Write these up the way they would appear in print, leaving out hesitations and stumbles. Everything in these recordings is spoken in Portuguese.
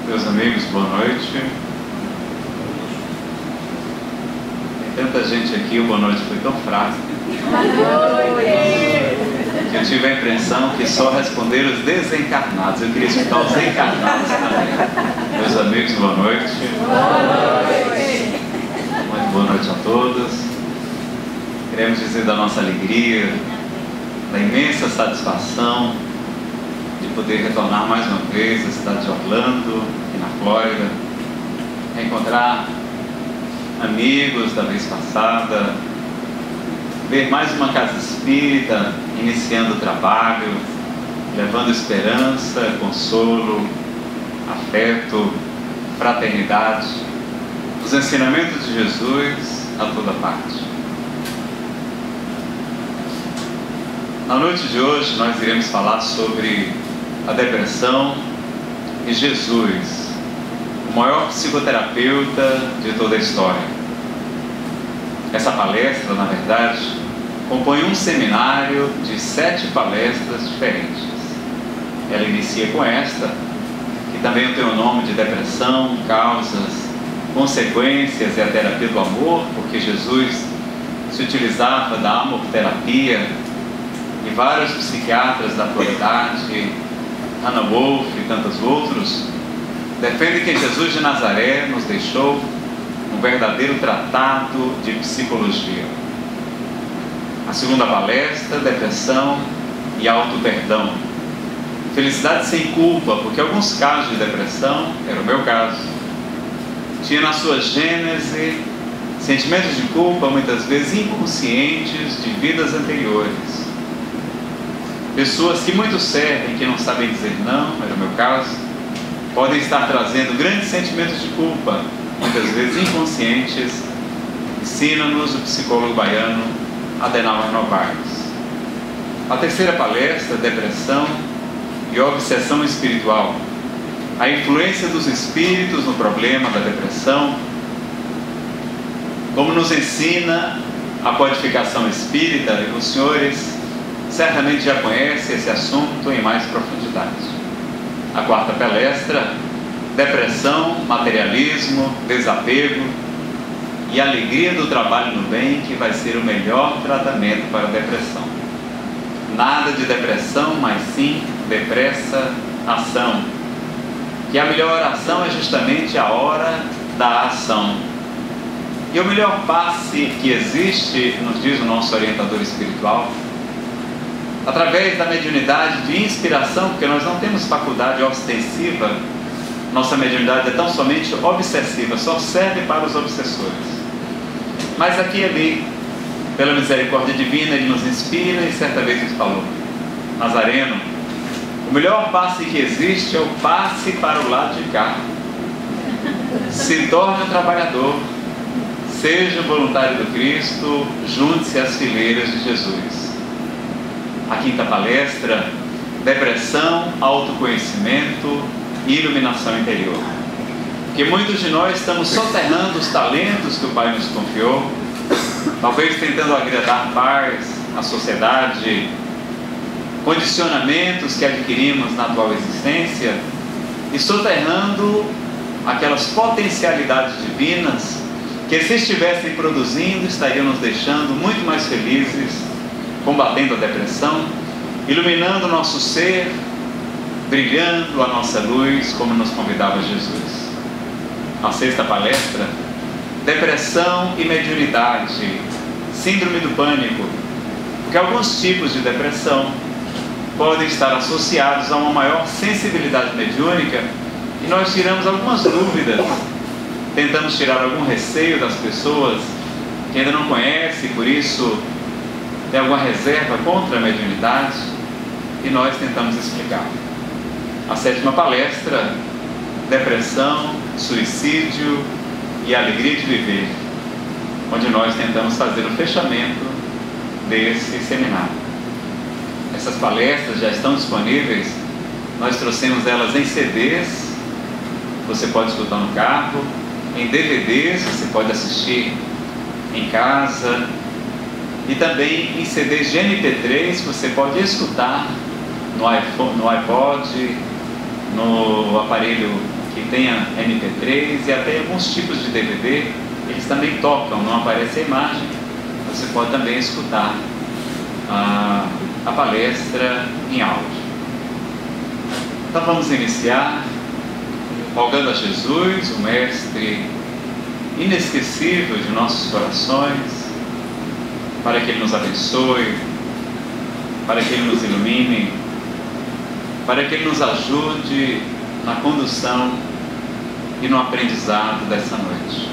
Meus amigos, boa noite. Tem tanta gente aqui, o boa noite foi tão fraco que eu tive a impressão que só responderam os desencarnados. Eu queria escutar os encarnados também. Meus amigos, boa noite. Muito boa noite a todos. Queremos dizer da nossa alegria, da imensa satisfação de poder retornar mais uma vez à cidade de Orlando, aqui na Flórida, reencontrar amigos da vez passada, ver mais uma casa espírita iniciando o trabalho, levando esperança, consolo, afeto, fraternidade, os ensinamentos de Jesus a toda parte. Na noite de hoje nós iremos falar sobre a depressão e Jesus, o maior psicoterapeuta de toda a história. Essa palestra, na verdade, compõe um seminário de 7 palestras diferentes. Ela inicia com esta, que também tem o nome de Depressão, Causas, Consequências e a Terapia do Amor, porque Jesus se utilizava da amorterapia e vários psiquiatras da atualidade, Hannah Wolff e tantos outros, defendem que Jesus de Nazaré nos deixou um verdadeiro tratado de psicologia. A segunda palestra, Depressão e Auto-Perdão. Felicidade sem culpa, porque alguns casos de depressão, era o meu caso, tinha na sua gênese sentimentos de culpa, muitas vezes inconscientes, de vidas anteriores. Pessoas que muito servem, que não sabem dizer não, era o meu caso, podem estar trazendo grandes sentimentos de culpa, muitas vezes inconscientes. Ensina-nos o psicólogo baiano Adenauer Novaes. A terceira palestra, Depressão e Obsessão Espiritual. A influência dos espíritos no problema da depressão, como nos ensina a codificação espírita, e os senhores certamente já conhecem esse assunto em mais profundidade. A quarta palestra, Depressão, Materialismo, Desapego e Alegria do Trabalho no Bem, que vai ser o melhor tratamento para a depressão. Nada de depressão, mas sim depressa ação. Que a melhor ação é justamente a hora da ação. E o melhor passe que existe, nos diz o nosso orientador espiritual, através da mediunidade de inspiração, porque nós não temos faculdade ostensiva, nossa mediunidade é tão somente obsessiva, só serve para os obsessores. Mas aqui e ali, pela misericórdia divina, Ele nos inspira e certa vez Ele falou: Nazareno, o melhor passe que existe é o passe para o lado de cá. Se torne um trabalhador, seja um voluntário do Cristo, junte-se às fileiras de Jesus. A quinta palestra, Depressão, Autoconhecimento e Iluminação Interior. Porque muitos de nós estamos soterrando os talentos que o Pai nos confiou, talvez tentando agradar pais, a sociedade, condicionamentos que adquirimos na atual existência, e soterrando aquelas potencialidades divinas que, se estivessem produzindo, estariam nos deixando muito mais felizes, combatendo a depressão, iluminando o nosso ser, brilhando a nossa luz, como nos convidava Jesus. A sexta palestra, Depressão e Mediunidade, Síndrome do Pânico, porque alguns tipos de depressão podem estar associados a uma maior sensibilidade mediúnica, e nós tiramos algumas dúvidas, tentamos tirar algum receio das pessoas que ainda não conhecem, por isso tem alguma reserva contra a mediunidade, e nós tentamos explicar. A sétima palestra, Depressão, Suicídio e Alegria de Viver, onde nós tentamos fazer o fechamento desse seminário. Essas palestras já estão disponíveis, nós trouxemos elas em CDs, você pode escutar no carro, em DVDs, você pode assistir em casa, e também em CDs de MP3, você pode escutar no iPhone, no iPod, no aparelho que tenha MP3 e até alguns tipos de DVD, eles também tocam, não aparece a imagem, você pode também escutar a palestra em áudio. Então vamos iniciar rogando a Jesus, o Mestre inesquecível de nossos corações, para que Ele nos abençoe, para que Ele nos ilumine, para que Ele nos ajude na condução e no aprendizado dessa noite.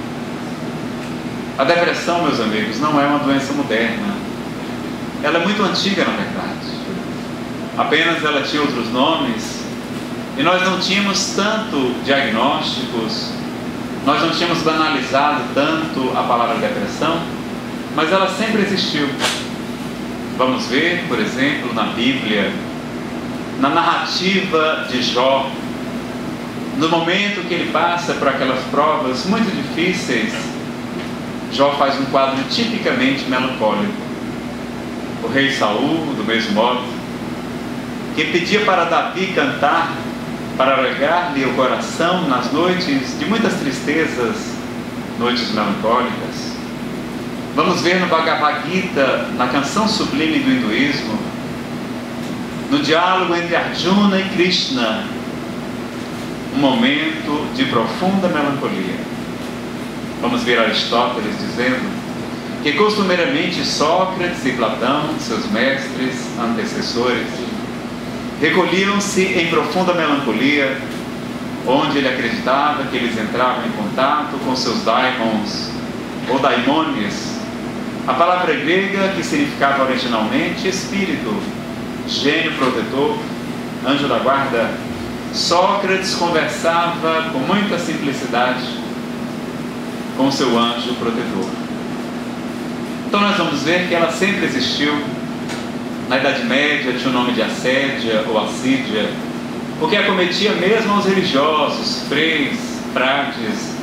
A depressão, meus amigos, não é uma doença moderna. Ela é muito antiga, na verdade. Apenas ela tinha outros nomes e nós não tínhamos tanto diagnósticos, nós não tínhamos banalizado tanto a palavra depressão, mas ela sempre existiu. Vamos ver, por exemplo, na Bíblia, na narrativa de Jó, no momento que ele passa por aquelas provas muito difíceis, Jó faz um quadro tipicamente melancólico. O rei Saul, do mesmo modo, que pedia para Davi cantar, para alegar-lhe o coração nas noites de muitas tristezas, noites melancólicas. Vamos ver no Bhagavad Gita, na canção sublime do hinduísmo, no diálogo entre Arjuna e Krishna, um momento de profunda melancolia. Vamos ver Aristóteles dizendo que costumeiramente Sócrates e Platão, seus mestres, antecessores, recolhiam-se em profunda melancolia, onde ele acreditava que eles entravam em contato com seus daimons, ou daimones, a palavra grega que significava originalmente espírito, gênio protetor, anjo da guarda. Sócrates conversava com muita simplicidade com seu anjo protetor. Então nós vamos ver que ela sempre existiu. Na Idade Média tinha o nome de assédia ou assídia, porque acometia mesmo aos religiosos, freis, frades,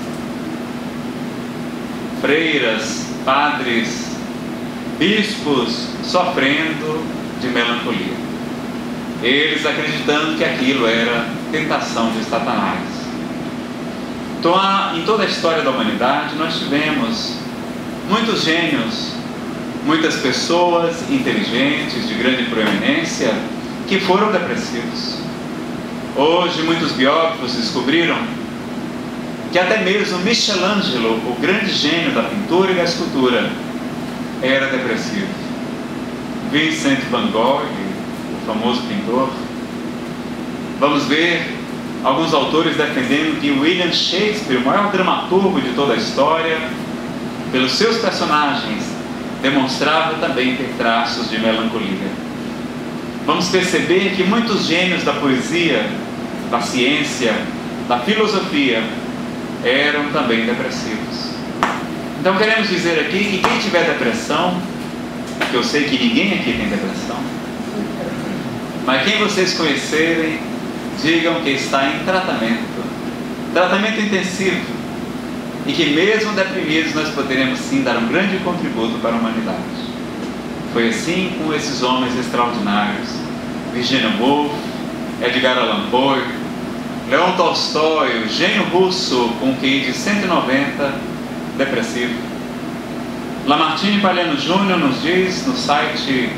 freiras, padres, bispos, sofrendo de melancolia. Eles acreditando que aquilo era tentação de Satanás. Então, em toda a história da humanidade, nós tivemos muitos gênios, muitas pessoas inteligentes, de grande proeminência, que foram depressivos. Hoje, muitos biógrafos descobriram que até mesmo Michelangelo, o grande gênio da pintura e da escultura, era depressivo. Vincent van Gogh, o famoso pintor. Vamos ver alguns autores defendendo que William Shakespeare, o maior dramaturgo de toda a história, pelos seus personagens, demonstrava também ter traços de melancolia. Vamos perceber que muitos gênios da poesia, da ciência, da filosofia, eram também depressivos. Então queremos dizer aqui que quem tiver depressão, que eu sei que ninguém aqui tem depressão, mas quem vocês conhecerem, digam que está em tratamento intensivo, e que mesmo deprimidos nós poderemos sim dar um grande contributo para a humanidade. Foi assim com esses homens extraordinários: Virginia Woolf, Edgar Allan Poe, Leon Tolstói, o gênio russo com um QI de 190, depressivo. Lamartine Palhano Jr. nos diz no site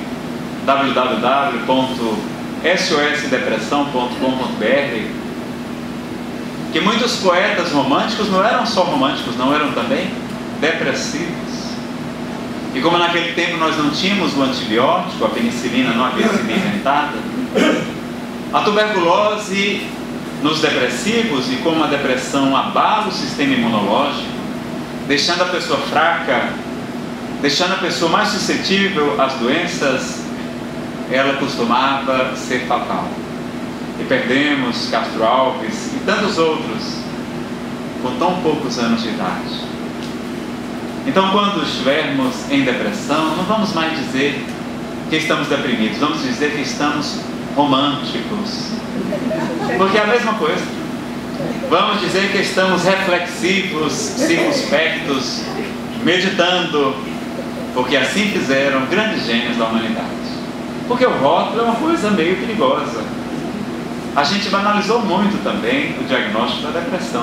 www.sosdepressão.com.br que muitos poetas românticos não eram só românticos, não eram também depressivos. E como naquele tempo nós não tínhamos o antibiótico, a penicilina não havia sido inventada, a tuberculose nos depressivos, e como a depressão abala o sistema imunológico, deixando a pessoa fraca, deixando a pessoa mais suscetível às doenças, ela costumava ser fatal. E perdemos Castro Alves e tantos outros com tão poucos anos de idade. Então, quando estivermos em depressão, não vamos mais dizer que estamos deprimidos, vamos dizer que estamos românticos, porque é a mesma coisa. Vamos dizer que estamos reflexivos, circunspectos, meditando, porque assim fizeram grandes gênios da humanidade. Porque o rótulo é uma coisa meio perigosa. A gente banalizou muito também o diagnóstico da depressão.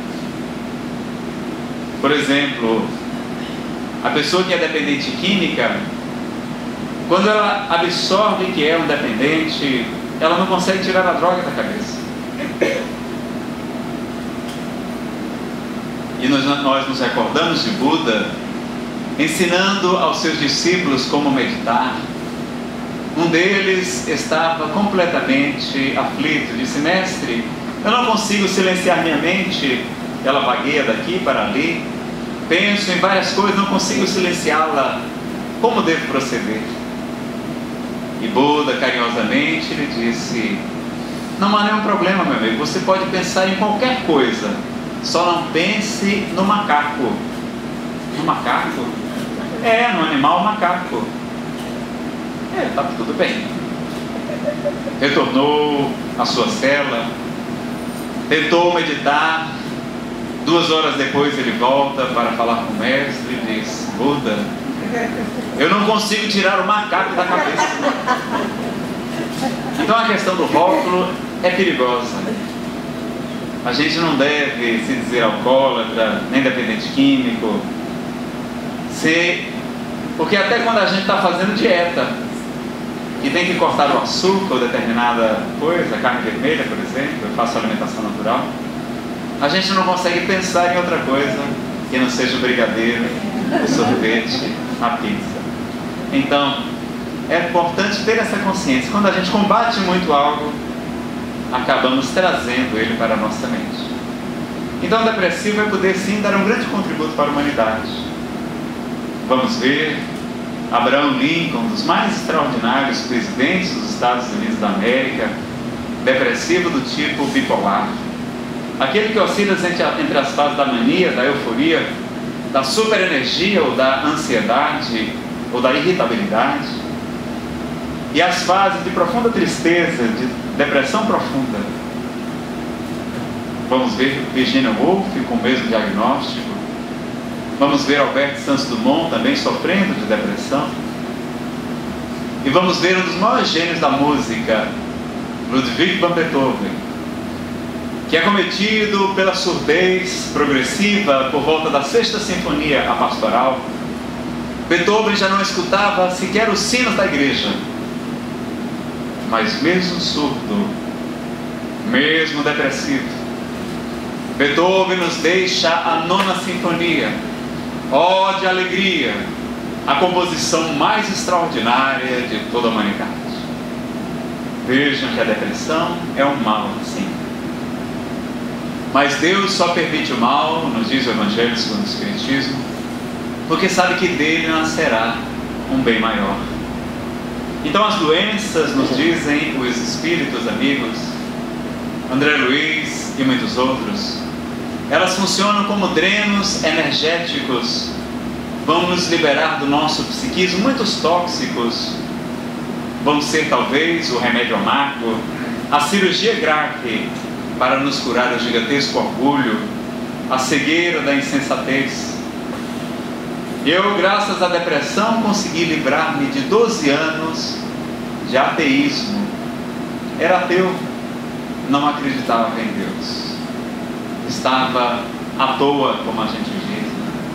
Por exemplo, a pessoa que é dependente química, quando ela absorve que é um dependente, ela não consegue tirar a droga da cabeça. E nós nos recordamos de Buda ensinando aos seus discípulos como meditar. Um deles estava completamente aflito, disse: mestre, eu não consigo silenciar minha mente, ela vagueia daqui para ali, penso em várias coisas, não consigo silenciá-la, como devo proceder? E Buda carinhosamente lhe disse: não há nenhum problema, meu amigo, você pode pensar em qualquer coisa, só não pense no macaco. No macaco? É, no animal macaco. Tá tudo bem. Retornou à sua cela, tentou meditar. 2 horas depois ele volta para falar com o mestre e diz: Buda, eu não consigo tirar o macaco da cabeça. Então a questão do rótulo é perigosa. A gente não deve se dizer alcoólatra, nem dependente químico, porque até quando a gente está fazendo dieta e tem que cortar o açúcar ou determinada coisa, carne vermelha, por exemplo, eu faço alimentação natural, a gente não consegue pensar em outra coisa que não seja o brigadeiro, o sorvete, a pizza. Então, é importante ter essa consciência. Quando a gente combate muito algo, acabamos trazendo ele para a nossa mente. Então, o depressivo vai poder sim dar um grande contributo para a humanidade. Vamos ver Abraham Lincoln, um dos mais extraordinários presidentes dos Estados Unidos da América, depressivo do tipo bipolar. Aquele que oscila entre as fases da mania, da euforia, da superenergia ou da ansiedade ou da irritabilidade, e as fases de profunda tristeza, de depressão profunda. Vamos ver Virginia Woolf com o mesmo diagnóstico. Vamos ver Albert Santos Dumont também sofrendo de depressão. E vamos ver um dos maiores gênios da música, Ludwig van Beethoven, que é cometido pela surdez progressiva por volta da 6ª Sinfonia, a Pastoral. Beethoven já não escutava sequer os sinos da igreja. Mas mesmo surdo, mesmo depressivo, Beethoven nos deixa a 9ª Sinfonia. Oh, de alegria! A composição mais extraordinária de toda a humanidade. Vejam que a depressão é um mal, sim. Mas Deus só permite o mal, nos diz o Evangelho segundo o Espiritismo, porque sabe que dele nascerá um bem maior. Então as doenças, nos dizem os espíritos amigos, André Luiz e muitos outros, elas funcionam como drenos energéticos, vão nos liberar do nosso psiquismo muitos tóxicos, vão ser talvez o remédio amargo, a cirurgia grave para nos curar do gigantesco orgulho, a cegueira da insensatez. Eu, graças à depressão, consegui livrar-me de 12 anos de ateísmo. Era ateu, não acreditava em Deus. Estava à toa, como a gente diz.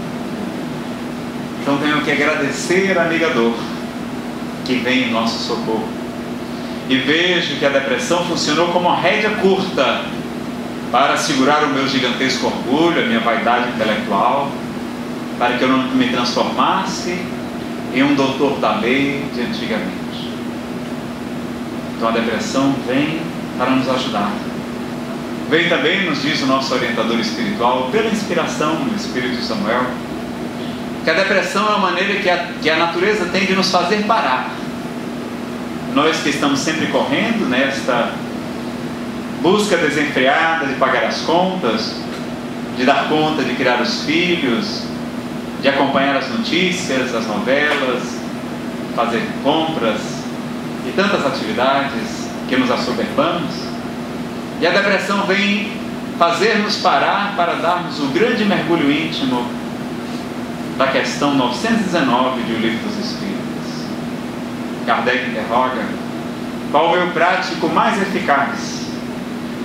Então tenho que agradecer a amiga dor que vem em nosso socorro. E vejo que a depressão funcionou como uma rédea curta para segurar o meu gigantesco orgulho, a minha vaidade intelectual, para que eu não me transformasse em um doutor da lei de antigamente. Então a depressão vem para nos ajudar. Vem também, nos diz o nosso orientador espiritual, pela inspiração do Espírito de Samuel, que a depressão é uma maneira que a natureza tem de nos fazer parar. Nós que estamos sempre correndo nesta busca desenfreada de pagar as contas, de dar conta de criar os filhos, de acompanhar as notícias, as novelas, fazer compras e tantas atividades que nos assoberbamos. E a depressão vem fazer-nos parar para darmos o grande mergulho íntimo da questão 919 de O Livro dos Espíritos. Kardec interroga: qual o meio prático mais eficaz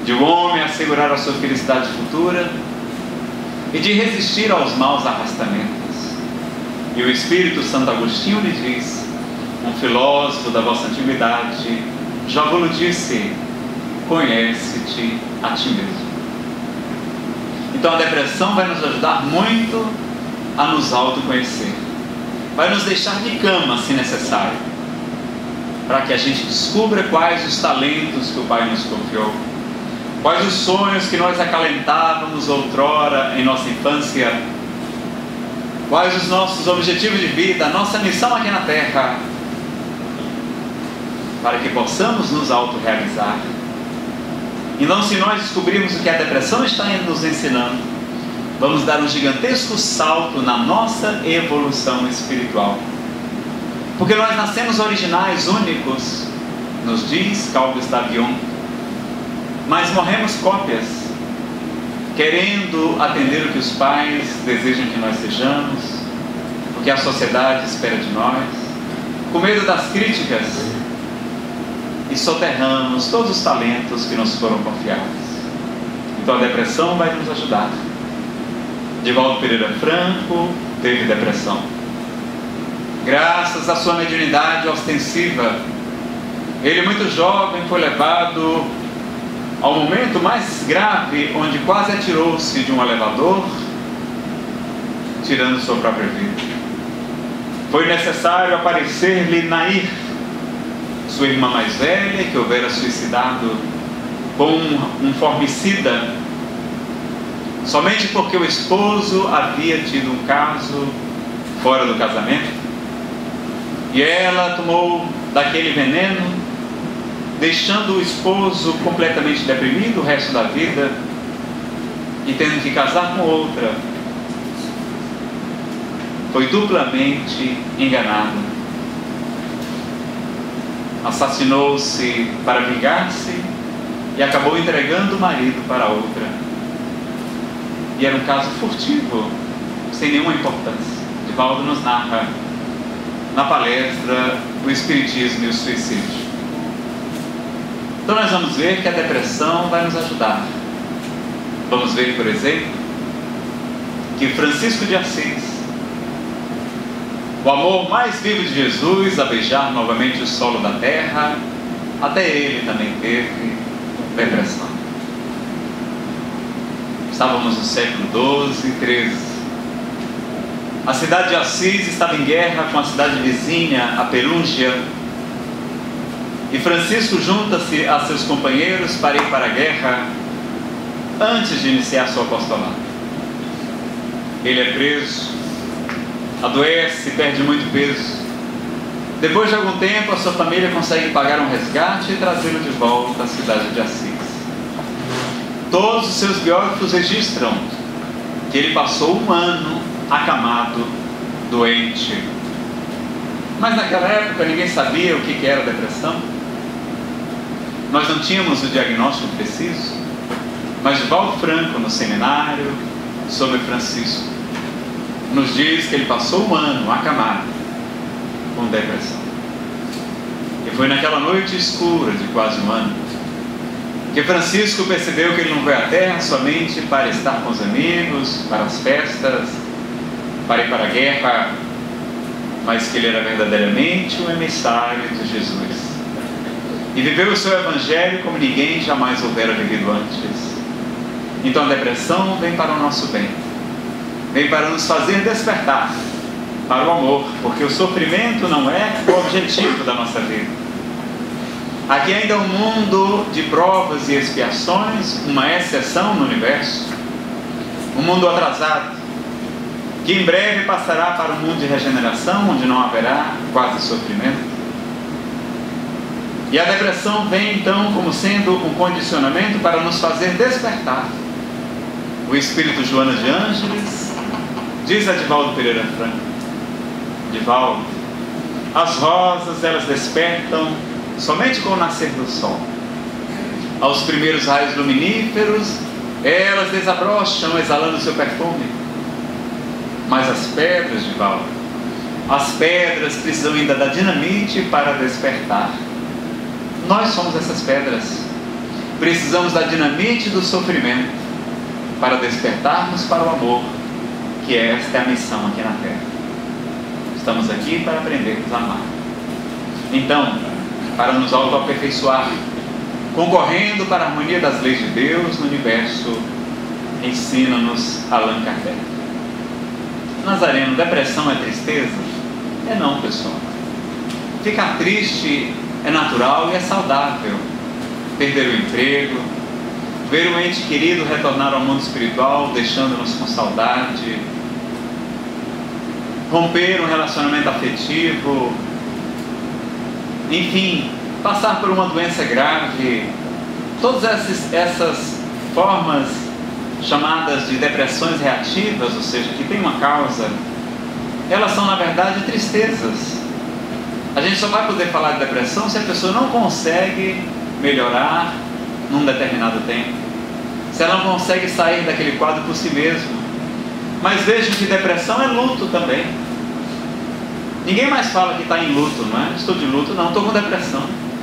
de o homem assegurar a sua felicidade futura e de resistir aos maus arrastamentos. E o Espírito Santo Agostinho lhe diz, um filósofo da vossa antiguidade, já vos disse, conhece-te a ti mesmo. Então a depressão vai nos ajudar muito a nos autoconhecer, vai nos deixar de cama se necessário, para que a gente descubra quais os talentos que o Pai nos confiou, quais os sonhos que nós acalentávamos outrora em nossa infância, quais os nossos objetivos de vida, a nossa missão aqui na Terra, para que possamos nos autorrealizar. Então, se nós descobrirmos o que a depressão está nos ensinando, vamos dar um gigantesco salto na nossa evolução espiritual. Porque nós nascemos originais, únicos, nos diz Carl Gustav Jung, mas morremos cópias, querendo atender o que os pais desejam que nós sejamos, o que a sociedade espera de nós, com medo das críticas, e soterramos todos os talentos que nos foram confiados. Então a depressão vai nos ajudar. Divaldo Pereira Franco teve depressão. Graças à sua mediunidade ostensiva, ele muito jovem foi levado ao momento mais grave, onde quase atirou-se de um elevador, tirando sua própria vida. Foi necessário aparecer-lhe Nair, sua irmã mais velha, que houvera suicidado com um formicida, somente porque o esposo havia tido um caso fora do casamento, e ela tomou daquele veneno, deixando o esposo completamente deprimido o resto da vida e tendo que casar com outra. Foi duplamente enganado. Assassinou-se para vingar-se e acabou entregando o marido para outra. E era um caso furtivo, sem nenhuma importância. Divaldo nos narra na palestra O Espiritismo e o Suicídio. Então nós vamos ver que a depressão vai nos ajudar. Vamos ver, por exemplo, que Francisco de Assis, o amor mais vivo de Jesus a beijar novamente o solo da terra, até ele também teve depressão. Estávamos no século XII e XIII. A cidade de Assis estava em guerra com a cidade vizinha, a Perúngia, e Francisco junta-se a seus companheiros para ir para a guerra antes de iniciar seu apostolado. Ele é preso, adoece, perde muito peso. Depois de algum tempo, a sua família consegue pagar um resgate e trazê-lo de volta à cidade de Assis. Todos os seus biógrafos registram que ele passou um ano acamado, doente. Mas naquela época ninguém sabia o que era depressão. Nós não tínhamos o diagnóstico preciso. Mas Divaldo Franco, no seminário sobre Francisco, nos diz que ele passou um ano acamado com depressão. E foi naquela noite escura de quase um ano que Francisco percebeu que ele não veio à Terra somente para estar com os amigos, para as festas, para ir para a guerra, mas que ele era verdadeiramente um emissário de Jesus. E viveu o seu evangelho como ninguém jamais houvera vivido antes. Então a depressão vem para o nosso bem, vem para nos fazer despertar para o amor, porque o sofrimento não é o objetivo da nossa vida. Aqui ainda é um mundo de provas e expiações, uma exceção no universo, um mundo atrasado, que em breve passará para um mundo de regeneração, onde não haverá quase sofrimento. E a depressão vem então como sendo um condicionamento para nos fazer despertar. O espírito Joana de Ângeles diz a Divaldo Pereira Franco: Divaldo, as rosas elas despertam somente com o nascer do sol. Aos primeiros raios luminíferos elas desabrocham exalando seu perfume. Mas as pedras, Divaldo, as pedras precisam ainda da dinamite para despertar. Nós somos essas pedras. precisamos da dinamite do sofrimento para despertarmos para o amor, que esta é a missão aqui na Terra. Estamos aqui para aprendermos a amar. Então, para nos autoaperfeiçoar, concorrendo para a harmonia das leis de Deus no universo, ensina-nos Allan Kardec. Nazareno, depressão é tristeza? É não, pessoal. Ficar triste é natural e é saudável. Perder o emprego, ver um ente querido retornar ao mundo espiritual, deixando-nos com saudade, romper um relacionamento afetivo, enfim, passar por uma doença grave, todas essas formas chamadas de depressões reativas, ou seja, que tem uma causa, elas são na verdade tristezas. A gente só vai poder falar de depressão se a pessoa não consegue melhorar num determinado tempo, se ela não consegue sair daquele quadro por si mesmo. Mas vejam que depressão é luto também. Ninguém mais fala que está em luto, não é? Estou de luto, não, estou com depressão.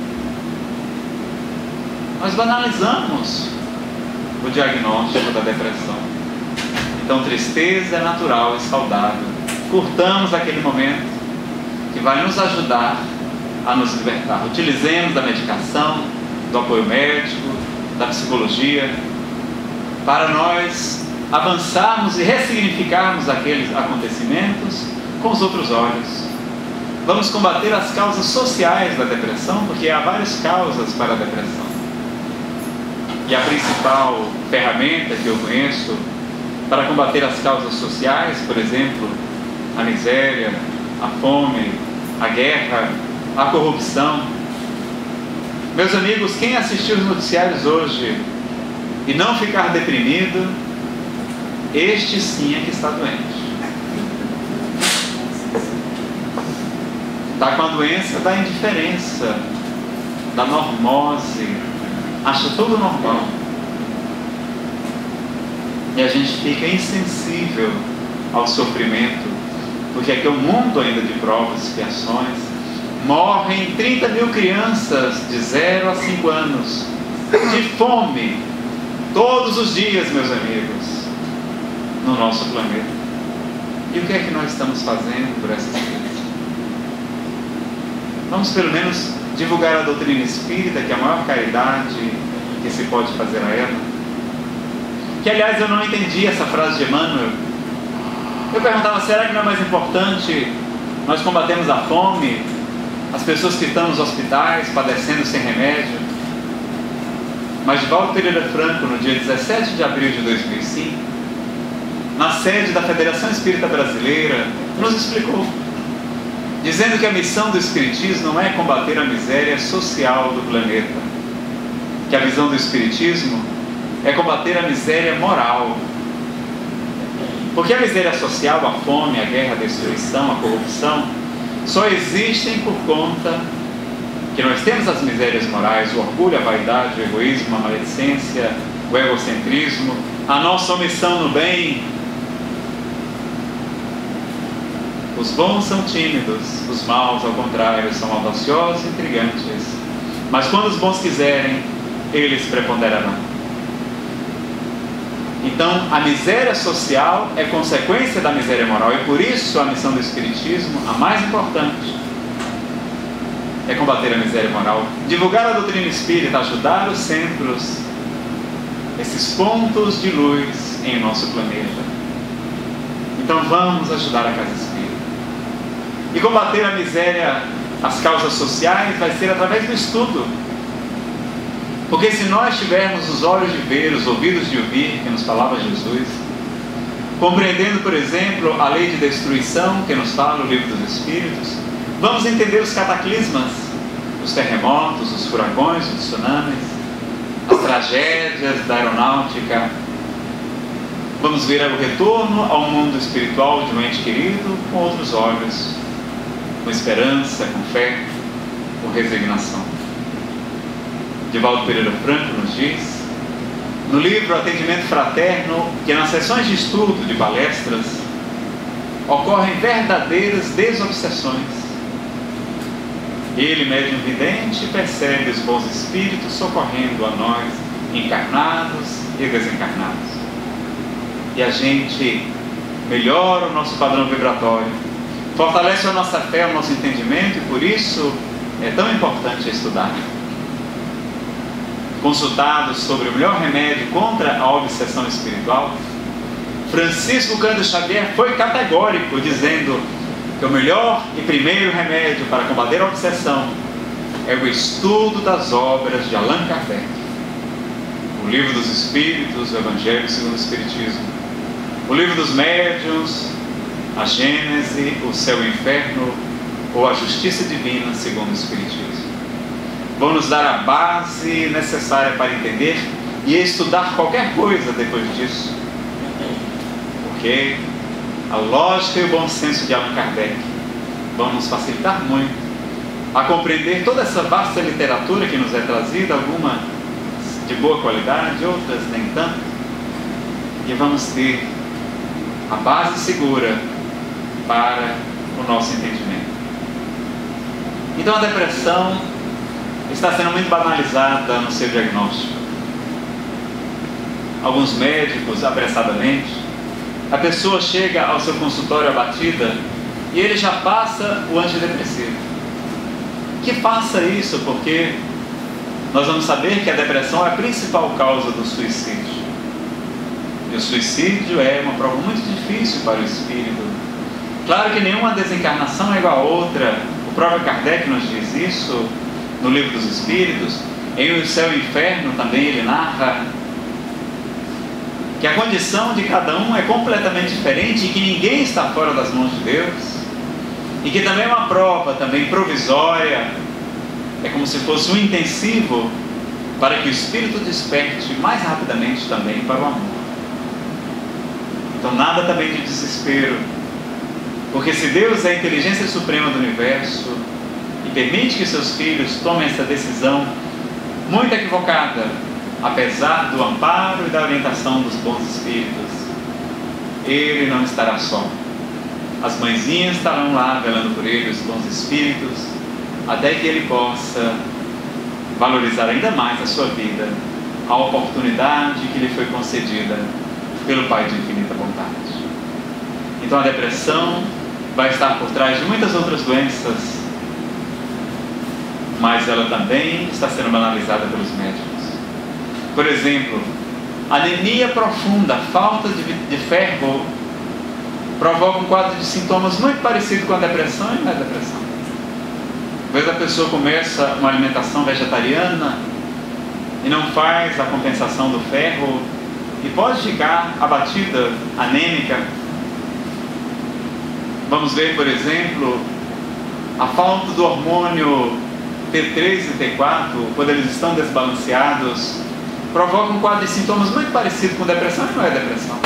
Nós banalizamos o diagnóstico da depressão. Então, tristeza é natural e saudável. Curtamos aquele momento que vai nos ajudar a nos libertar. Utilizemos da medicação, do apoio médico, da psicologia, para nós avançarmos e ressignificarmos aqueles acontecimentos com os outros olhos. Vamos combater as causas sociais da depressão, porque há várias causas para a depressão. E a principal ferramenta que eu conheço para combater as causas sociais, por exemplo, a miséria, a fome, a guerra, a corrupção. Meus amigos, quem assistiu os noticiários hoje e não ficar deprimido, este sim é que está doente. Está com a doença da indiferença, da normose, acha tudo normal. E a gente fica insensível ao sofrimento, porque aqui é um mundo ainda de provas e expiações. Morrem 30 mil crianças de 0 a 5 anos de fome todos os dias, meus amigos, no nosso planeta. E o que é que nós estamos fazendo por essas crianças? Vamos pelo menos divulgar a doutrina espírita, que é a maior caridade que se pode fazer a ela. Que aliás eu não entendi essa frase de Emmanuel. Eu perguntava, será que não é mais importante nós combatermos a fome, as pessoas que estão nos hospitais padecendo sem remédio? Mas Divaldo Pereira Franco, no dia 17 de abril de 2005, na sede da Federação Espírita Brasileira, nos explicou, dizendo que a missão do Espiritismo não é combater a miséria social do planeta, que a visão do Espiritismo é combater a miséria moral. Porque a miséria social, a fome, a guerra, a destruição, a corrupção, só existem por conta que nós temos as misérias morais, o orgulho, a vaidade, o egoísmo, a maledicência, o egocentrismo, a nossa omissão no bem. Os bons são tímidos, os maus, ao contrário, são audaciosos e intrigantes. Mas quando os bons quiserem, eles preponderarão. Então, a miséria social é consequência da miséria moral, e por isso a missão do Espiritismo, a mais importante, é combater a miséria moral, divulgar a doutrina espírita, ajudar os centros, esses pontos de luz em nosso planeta. Então vamos ajudar a Casa Espírita. E combater a miséria, as causas sociais, vai ser através do estudo. Porque se nós tivermos os olhos de ver, os ouvidos de ouvir, que nos falava Jesus, compreendendo, por exemplo, a lei de destruição, que nos fala o Livro dos Espíritos, vamos entender os cataclismas, os terremotos, os furacões, os tsunamis, as tragédias da aeronáutica. Vamos ver o retorno ao mundo espiritual de um ente querido com outros olhos, com esperança, com fé, com resignação. Divaldo Pereira Franco nos diz, no livro Atendimento Fraterno, que nas sessões de estudo, de palestras, ocorrem verdadeiras desobsessões. Ele, médium vidente, percebe os bons espíritos socorrendo a nós encarnados e desencarnados. E a gente melhora o nosso padrão vibratório, fortalece a nossa fé, o nosso entendimento, e por isso é tão importante estudar. Consultados sobre o melhor remédio contra a obsessão espiritual, Francisco Cândido Xavier foi categórico, dizendo que o melhor e primeiro remédio para combater a obsessão é o estudo das obras de Allan Kardec, o Livro dos Espíritos, o Evangelho segundo o Espiritismo, o Livro dos Médiuns, a Gênese, o Céu e o Inferno, ou a Justiça Divina segundo o Espiritismo. Vão nos dar a base necessária para entender e estudar qualquer coisa depois disso, porque a lógica e o bom senso de Allan Kardec vão nos facilitar muito a compreender toda essa vasta literatura que nos é trazida, algumas de boa qualidade, outras nem tanto, e vamos ter a base segura para o nosso entendimento. Então a depressão está sendo muito banalizada no seu diagnóstico. Alguns médicos, apressadamente, a pessoa chega ao seu consultório abatida e ele já passa o antidepressivo. Que faça isso, porque nós vamos saber que a depressão é a principal causa do suicídio. E o suicídio é uma prova muito difícil para o espírito. Claro que nenhuma desencarnação é igual a outra. O próprio Kardec nos diz isso no Livro dos Espíritos. Em O Céu e o Inferno também ele narra que a condição de cada um é completamente diferente e que ninguém está fora das mãos de Deus, e que também é uma prova também provisória, é como se fosse um intensivo para que o espírito desperte mais rapidamente também para o amor. Então nada também de desespero, porque se Deus é a inteligência suprema do universo e permite que seus filhos tomem essa decisão muito equivocada, apesar do amparo e da orientação dos bons espíritos, ele não estará só. As mãezinhas estarão lá velando por ele, os bons espíritos, até que ele possa valorizar ainda mais a sua vida, a oportunidade que lhe foi concedida pelo Pai de infinita bondade. Então a depressão vai estar por trás de muitas outras doenças, mas ela também está sendo banalizada pelos médicos. Por exemplo, anemia profunda, falta de ferro, provoca um quadro de sintomas muito parecido com a depressão e não é depressão. Às vezes a pessoa começa uma alimentação vegetariana e não faz a compensação do ferro e pode ficar abatida, anêmica. Vamos ver, por exemplo, a falta do hormônio T3 e T4, quando eles estão desbalanceados, provoca um quadro de sintomas muito parecido com depressão e não é depressão.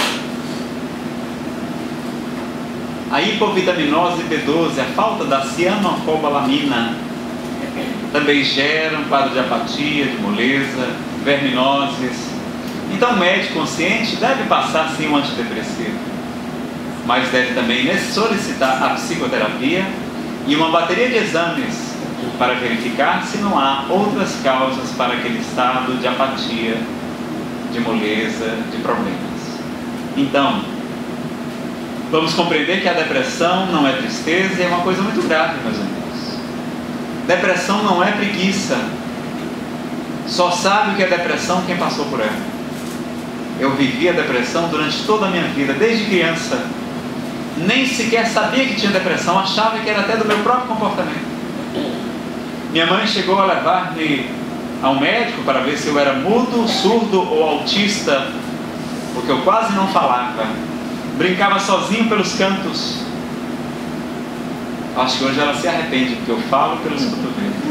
A hipovitaminose B12, a falta da cianocobalamina, também gera um quadro de apatia, de moleza, verminoses. Então o médico consciente deve passar sim um antidepressivo, mas deve também solicitar a psicoterapia e uma bateria de exames para verificar se não há outras causas para aquele estado de apatia, de moleza, de problemas. Então, vamos compreender que a depressão não é tristeza e é uma coisa muito grave, meus amigos. Depressão não é preguiça. Só sabe o que é depressão quem passou por ela. Eu vivi a depressão durante toda a minha vida, desde criança. Nem sequer sabia que tinha depressão, achava que era até do meu próprio comportamento. Minha mãe chegou a levar-me ao médico para ver se eu era mudo, surdo ou autista, porque eu quase não falava. Brincava sozinho pelos cantos. Acho que hoje ela se arrepende, porque eu falo pelos cotovelos.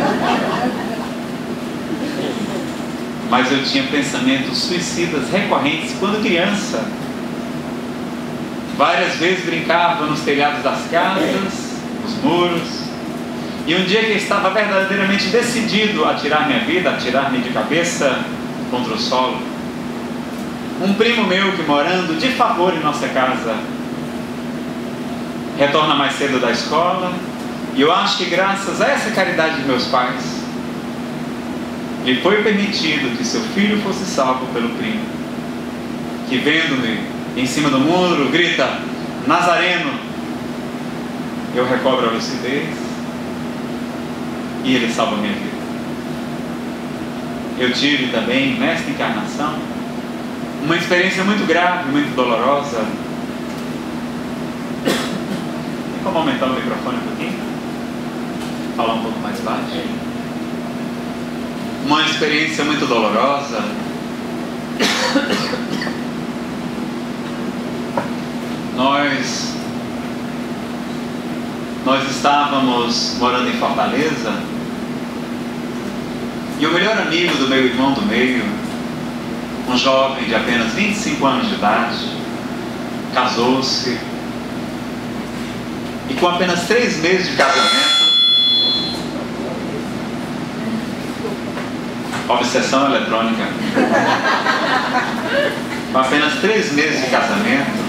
Mas eu tinha pensamentos suicidas recorrentes quando criança. Várias vezes brincava nos telhados das casas, nos muros. E um dia que eu estava verdadeiramente decidido a tirar minha vida, a tirar-me de cabeça contra o solo, um primo meu que morando de favor em nossa casa retorna mais cedo da escola, e eu acho que graças a essa caridade de meus pais, lhe foi permitido que seu filho fosse salvo pelo primo, que vendo-me em cima do muro, grita: Nazareno! Eu recobro a lucidez e ele salva a minha vida. Eu tive também, nesta encarnação, uma experiência muito grave, muito dolorosa. Tem como aumentar o microfone um pouquinho? Falar um pouco mais baixo. Uma experiência muito dolorosa. Nós estávamos morando em Fortaleza e o melhor amigo do meu irmão do meio, um jovem de apenas 25 anos de idade, casou-se e com apenas 3 meses de casamento, obsessão eletrônica, com apenas 3 meses de casamento,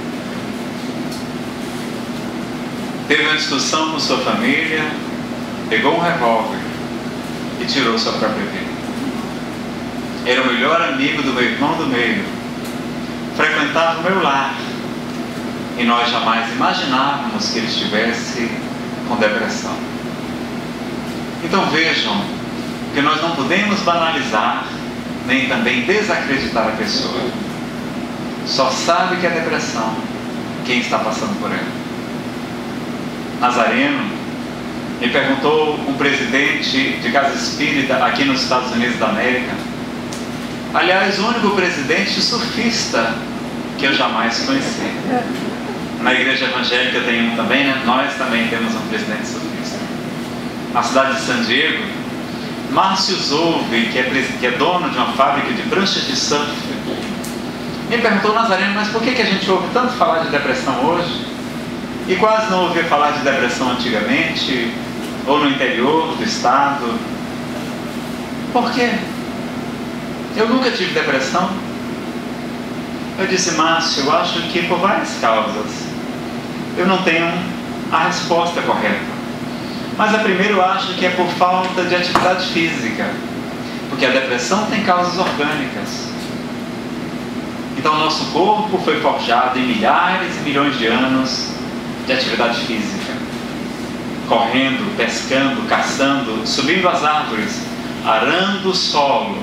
teve uma discussão com sua família, pegou um revólver e tirou sua própria vida. Era o melhor amigo do meu irmão do meio, frequentava o meu lar e nós jamais imaginávamos que ele estivesse com depressão. Então vejam que nós não podemos banalizar nem também desacreditar a pessoa. Só sabe que é depressão quem está passando por ela. Nazareno me perguntou, um presidente de casa espírita aqui nos Estados Unidos da América, aliás, o único presidente surfista que eu jamais conheci. Na igreja evangélica tem um também, né? Nós também temos um presidente surfista. Na cidade de San Diego, Márcio Zolve, que é dono de uma fábrica de pranchas de surf, me perguntou: Nazareno, mas por que a gente ouve tanto falar de depressão hoje? E quase não ouvia falar de depressão antigamente, ou no interior do estado. Por quê? Eu nunca tive depressão. Eu disse: Márcio, eu acho que por várias causas. Eu não tenho a resposta correta. Mas a primeira eu acho que é por falta de atividade física. Porque a depressão tem causas orgânicas. Então o nosso corpo foi forjado em milhares e milhões de anos de atividade física, correndo, pescando, caçando, subindo as árvores, arando o solo.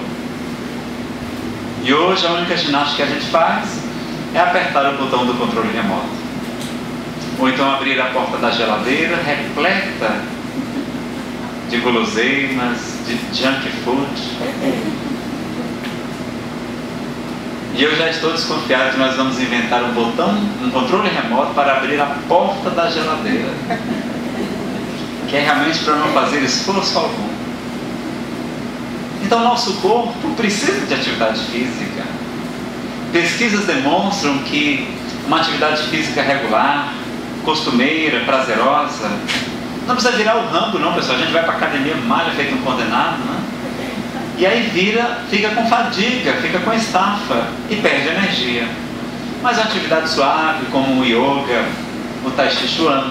E hoje a única ginástica que a gente faz é apertar o botão do controle remoto, ou então abrir a porta da geladeira repleta de guloseimas, de junk food. E eu já estou desconfiado que nós vamos inventar um botão, um controle remoto para abrir a porta da geladeira, que é realmente para não fazer esforço algum. Então nosso corpo precisa de atividade física. Pesquisas demonstram que uma atividade física regular, costumeira, prazerosa, não precisa virar o Rambo não, pessoal. A gente vai para a academia, malha feito um condenado, né? E aí fica com fadiga, fica com estafa e perde energia. Mas uma atividade suave, como o yoga, o tai chi chuan,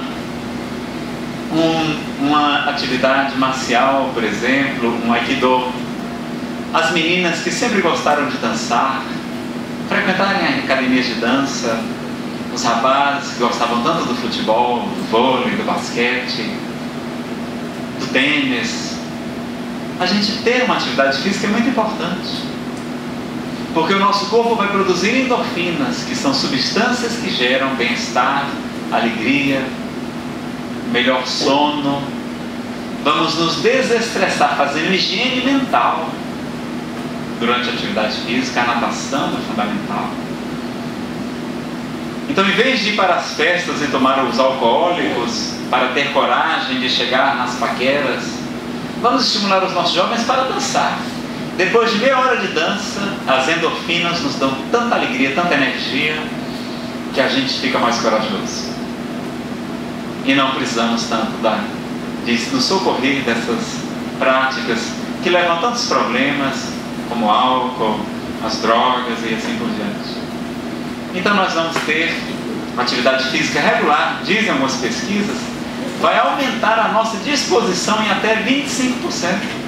uma atividade marcial, por exemplo, um aikido. As meninas que sempre gostaram de dançar, frequentarem academias de dança. Os rapazes que gostavam tanto do futebol, do vôlei, do basquete, do tênis. A gente ter uma atividade física é muito importante, porque o nosso corpo vai produzir endorfinas, que são substâncias que geram bem-estar, alegria, melhor sono. Vamos nos desestressar fazendo higiene mental durante a atividade física. A natação é fundamental. Então, em vez de ir para as festas e tomar os alcoólicos para ter coragem de chegar nas paqueras, vamos estimular os nossos jovens para dançar. Depois de meia hora de dança, as endorfinas nos dão tanta alegria, tanta energia, que a gente fica mais corajoso. E não precisamos tanto de nos socorrer dessas práticas que levam a tantos problemas, como o álcool, as drogas e assim por diante. Então nós vamos ter uma atividade física regular, dizem algumas pesquisas, vai aumentar a nossa disposição em até 25%.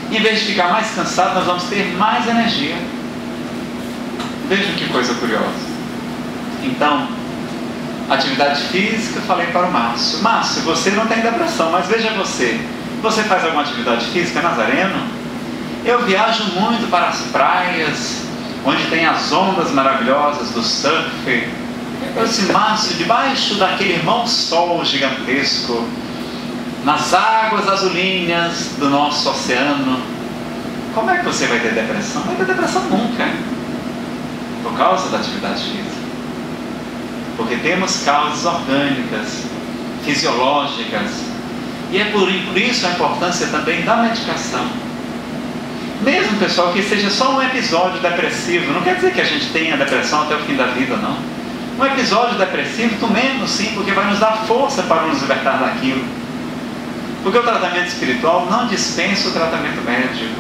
Em vez de ficar mais cansado, nós vamos ter mais energia. Vejam que coisa curiosa. Então, atividade física, falei para o Márcio. Márcio, você não tem depressão, mas veja você. Você faz alguma atividade física, Nazareno? Eu viajo muito para as praias, onde tem as ondas maravilhosas do surf. Eu disse, Márcio, debaixo daquele irmão sol gigantesco, nas águas azulinhas do nosso oceano, como é que você vai ter depressão? Não vai ter depressão nunca, por causa da atividade física. Porque temos causas orgânicas, fisiológicas, e é por isso a importância também da medicação. Mesmo, pessoal, que seja só um episódio depressivo, não quer dizer que a gente tenha depressão até o fim da vida, não. Um episódio depressivo, tomemos sim, porque vai nos dar força para nos libertar daquilo. Porque o tratamento espiritual não dispensa o tratamento médico.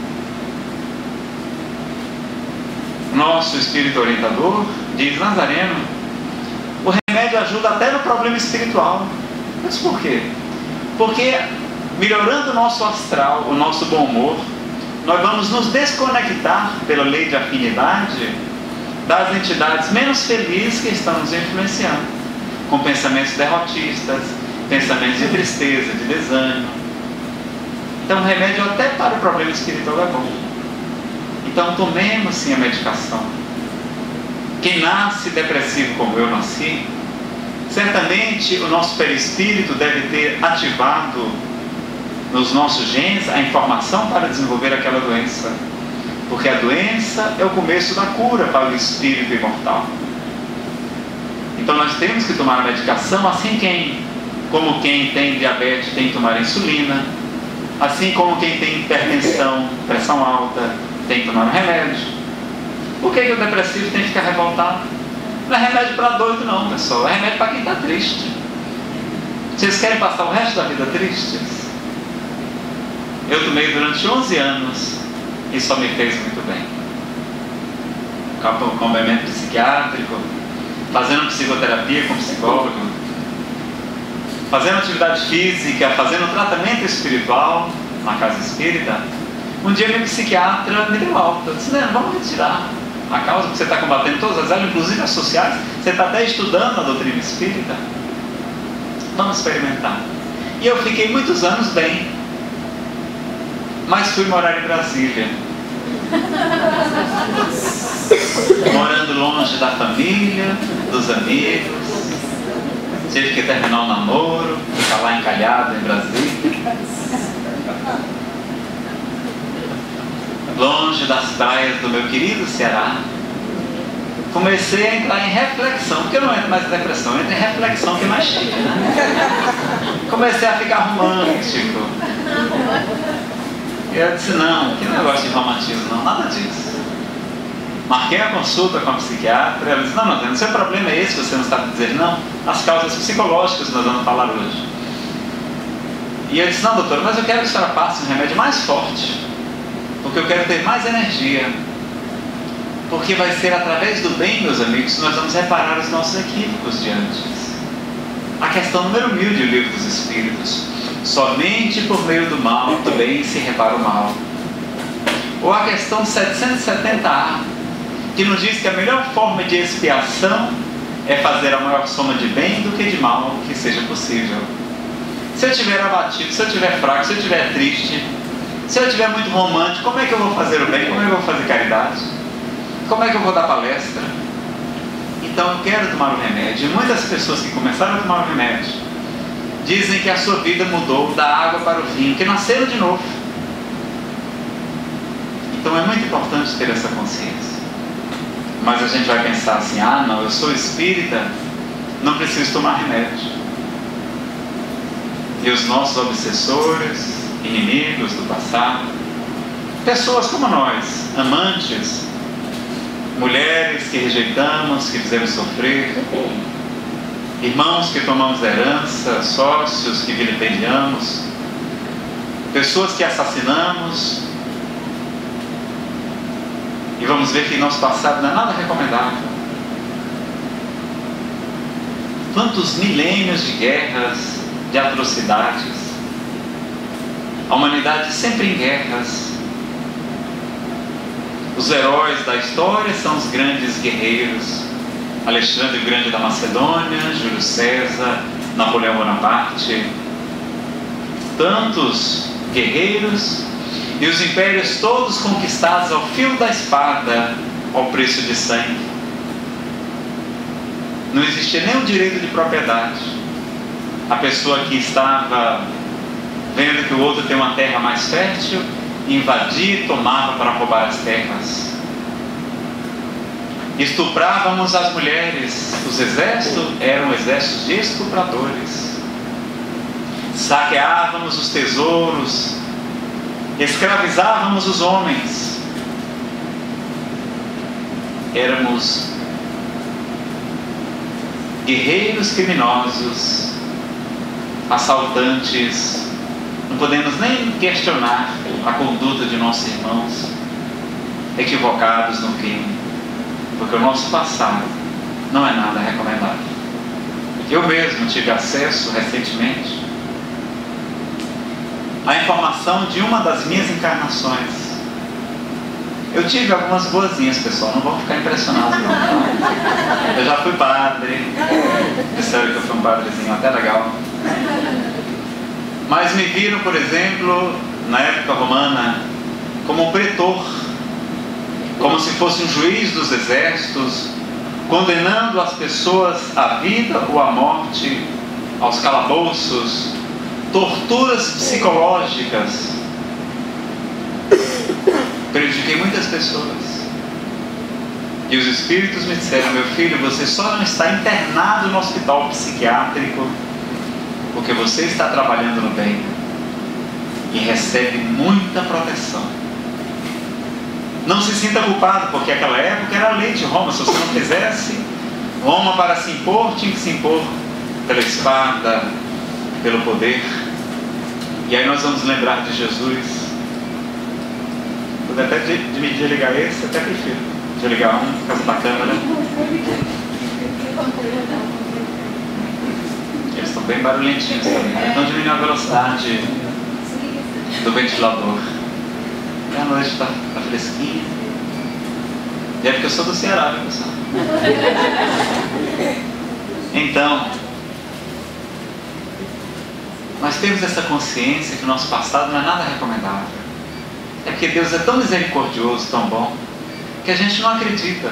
Nosso espírito orientador diz, Nazareno, o remédio ajuda até no problema espiritual. Mas por quê? Porque melhorando o nosso astral, o nosso bom humor, nós vamos nos desconectar pela lei de afinidade das entidades menos felizes que estão nos influenciando, com pensamentos derrotistas, pensamentos de tristeza, de desânimo. Então o remédio até para o problema espiritual é bom. Então tomemos sim a medicação. Quem nasce depressivo como eu nasci, certamente o nosso perispírito deve ter ativado nos nossos genes a informação para desenvolver aquela doença, porque a doença é o começo da cura para o espírito imortal. Então nós temos que tomar a medicação, assim como quem tem diabetes tem que tomar insulina, assim como quem tem hipertensão, pressão alta, tem que tomar um remédio. Por que o depressivo tem que ficar revoltado? Não é remédio para doido não, pessoal, é remédio para quem está triste. Vocês querem passar o resto da vida tristes? Eu tomei durante 11 anos e só me fez muito bem. Acompanhamento psiquiátrico, fazendo psicoterapia com psicólogo, fazendo atividade física, fazendo tratamento espiritual na casa espírita. Um dia meu psiquiatra me deu alta. Eu disse, não, vamos retirar a causa que você está combatendo todas as áreas, inclusive as sociais. Você está até estudando a doutrina espírita. Vamos experimentar. E eu fiquei muitos anos bem. Mas fui morar em Brasília, morando longe da família, dos amigos. Tive que terminar o namoro, ficar lá encalhado em Brasília, longe das praias do meu querido Ceará. Comecei a entrar em reflexão, porque eu não entro mais em depressão, eu entro em reflexão, que é mais chique, né? Comecei a ficar romântico. E eu disse, não, que negócio de romantismo, não, nada disso. Marquei a consulta com a psiquiatra, ela disse, não, o seu problema é esse, você não sabe dizer não, as causas psicológicas que nós vamos falar hoje. E eu disse, não, doutora, mas eu quero que a senhora passe um remédio mais forte, porque eu quero ter mais energia, porque vai ser através do bem, meus amigos, que nós vamos reparar os nossos equívocos de antes. A questão número 1000 do Livro dos Espíritos. Somente por meio do mal, do bem se repara o mal. Ou a questão 770A, que nos diz que a melhor forma de expiação é fazer a maior soma de bem do que de mal que seja possível. Se eu estiver abatido, se eu estiver fraco, se eu estiver triste, se eu estiver muito romântico, como é que eu vou fazer o bem? Como é que eu vou fazer caridade? Como é que eu vou dar palestra? Então eu quero tomar o remédio. E muitas pessoas que começaram a tomar o remédio dizem que a sua vida mudou da água para o vinho, que nasceram de novo. Então é muito importante ter essa consciência. Mas a gente vai pensar assim, ah não, eu sou espírita, não preciso tomar remédio. E os nossos obsessores, inimigos do passado, pessoas como nós, amantes, mulheres que rejeitamos, que fizemos sofrer, irmãos que tomamos herança, sócios que vilipendiamos, pessoas que assassinamos, e vamos ver que nosso passado não é nada recomendável. Quantos milênios de guerras, de atrocidades, A humanidade sempre em guerras. Os heróis da história são os grandes guerreiros. Alexandre o Grande da Macedônia, Júlio César, Napoleão Bonaparte. Tantos guerreiros e os impérios todos conquistados ao fio da espada, ao preço de sangue. Não existia nem o direito de propriedade. A pessoa que estava vendo que o outro tem uma terra mais fértil, invadia e tomava para roubar as terras. Estuprávamos as mulheres. Os exércitos eram exércitos de estupradores. Saqueávamos os tesouros. Escravizávamos os homens. Éramos guerreiros criminosos, assaltantes. Não podemos nem questionar a conduta de nossos irmãos equivocados no crime, porque o nosso passado não é nada recomendável. Eu mesmo tive acesso recentemente à informação de uma das minhas encarnações. Eu tive algumas boazinhas, pessoal, não vão ficar impressionados não, tá? Eu já fui padre, disseram que eu fui um padrezinho até legal. Mas me viram, por exemplo, na época romana, como um pretor, como se fosse um juiz dos exércitos, condenando as pessoas à vida ou à morte, aos calabouços, torturas psicológicas. Prejudiquei muitas pessoas. E os espíritos me disseram: meu filho, você só não está internado no hospital psiquiátrico porque você está trabalhando no bem e recebe muita proteção. Não se sinta culpado, porque aquela época era a lei de Roma. Se você não fizesse, Roma, para se impor, tinha que se impor pela espada, pelo poder. E aí nós vamos lembrar de Jesus. Até de me desligar esse, até prefiro desligar um, por causa da câmera. Eles estão bem barulhentinhos também. Então diminuir a velocidade do ventilador. A noite está fresquinha. E é porque eu sou do Ceará, viu, pessoal? Então, nós temos essa consciência que o nosso passado não é nada recomendável. É porque Deus é tão misericordioso, tão bom, que a gente não acredita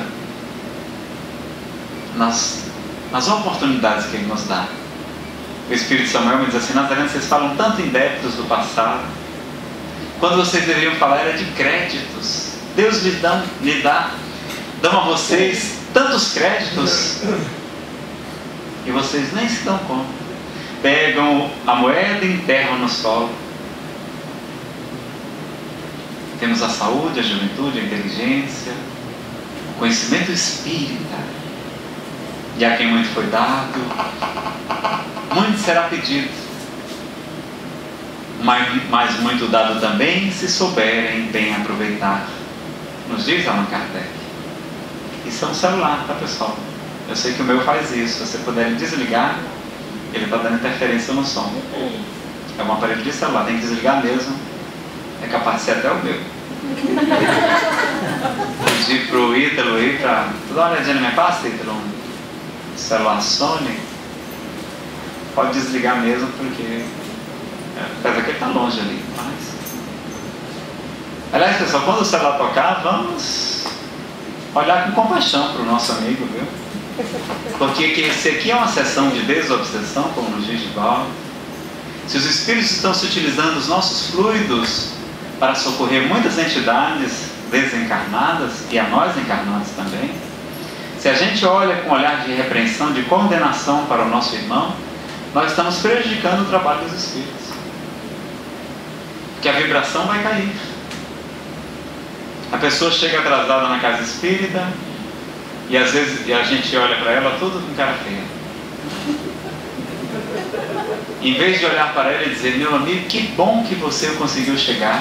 nas oportunidades que Ele nos dá. O Espírito Samuel me diz assim: Nazareno, vocês falam tanto em débitos do passado, quando vocês deveriam falar era de créditos. Deus dão a vocês tantos créditos e vocês nem se dão conta. Pegam a moeda e enterram no solo. Temos a saúde, a juventude, a inteligência, o conhecimento espírita. E a quem muito foi dado, muito será pedido. Mas muito dado também, se souberem bem aproveitar. Nos diz Allan Kardec. Isso é um celular, tá, pessoal? Eu sei que o meu faz isso. Se você puder desligar, ele está dando interferência no som. É um aparelho de celular, tem que desligar mesmo. É capaz de ser até o meu. Pedi pro Ítalo ir para... Tu dá uma olhadinha na minha pasta, Ítalo? Um celular Sony. Pode desligar mesmo, porque... apesar que ele está longe ali. Mas... aliás, pessoal, quando o celular tocar, vamos olhar com compaixão para o nosso amigo, viu? Porque se aqui é uma sessão de desobsessão, como nos diz Divaldo, se os espíritos estão se utilizando os nossos fluidos para socorrer muitas entidades desencarnadas e a nós encarnados também, se a gente olha com um olhar de repreensão, de condenação para o nosso irmão, nós estamos prejudicando o trabalho dos espíritos, porque a vibração vai cair. A pessoa chega atrasada na casa espírita e às vezes a gente olha para ela tudo com cara feia. Em vez de olhar para ela e dizer: meu amigo, que bom que você conseguiu chegar.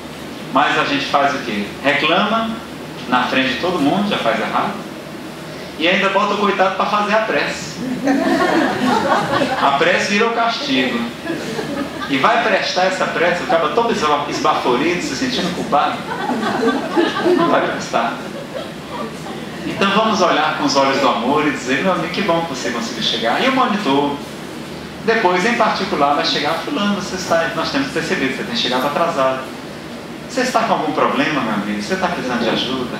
Mas a gente faz o quê? Reclama na frente de todo mundo, já faz errado. E ainda bota o coitado para fazer a prece. A prece vira o castigo. E vai prestar essa prece, o cara todo esbaforido, se sentindo culpado. Não vai prestar. Então vamos olhar com os olhos do amor e dizer: meu amigo, que bom que você conseguiu chegar. E o monitor, depois em particular, vai chegar: fulano, nós temos percebido que você tem chegado atrasado. Você está com algum problema, meu amigo? Você está precisando de ajuda?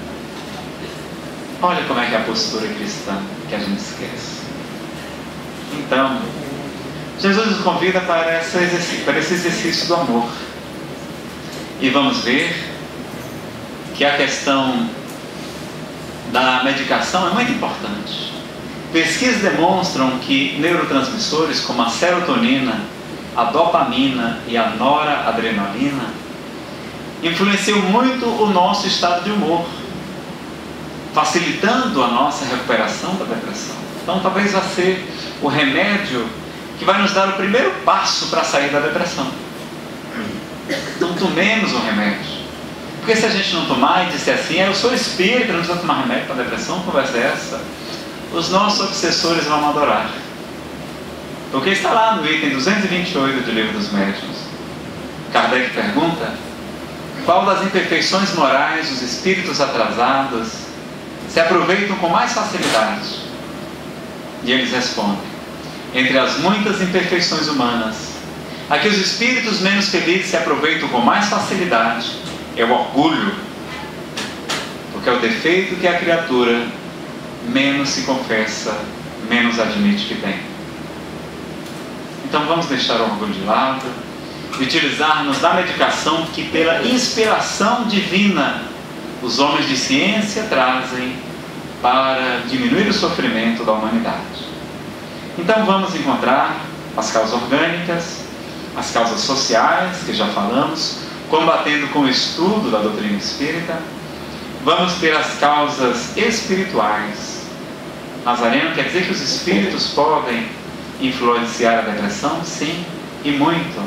Olha como é que é a postura cristã que a gente esquece. Então, Jesus nos convida para esse exercício do amor. E vamos ver que a questão da medicação é muito importante. Pesquisas demonstram que neurotransmissores como a serotonina, a dopamina e a noradrenalina influenciam muito o nosso estado de humor, facilitando a nossa recuperação da depressão. Então talvez vá ser o remédio que vai nos dar o primeiro passo para sair da depressão. Não tomemos o remédio. Porque se a gente não tomar e disser assim: eu sou espírita, não precisa tomar remédio para depressão, conversa é essa? Os nossos obsessores vão adorar. Porque está lá no item 228 do Livro dos Médiuns. Kardec pergunta: qual das imperfeições morais os espíritos atrasados se aproveitam com mais facilidade? E eles respondem: entre as muitas imperfeições humanas, a que os espíritos menos felizes se aproveitam com mais facilidade é o orgulho, porque é o defeito que a criatura menos se confessa, menos admite que tem. Então vamos deixar o orgulho de lado e utilizar-nos da medicação que, pela inspiração divina, os homens de ciência trazem para diminuir o sofrimento da humanidade. Então vamos encontrar as causas orgânicas, as causas sociais, que já falamos, combatendo com o estudo da doutrina espírita. Vamos ter as causas espirituais. Nazareno quer dizer que os espíritos podem influenciar a depressão? Sim, e muito.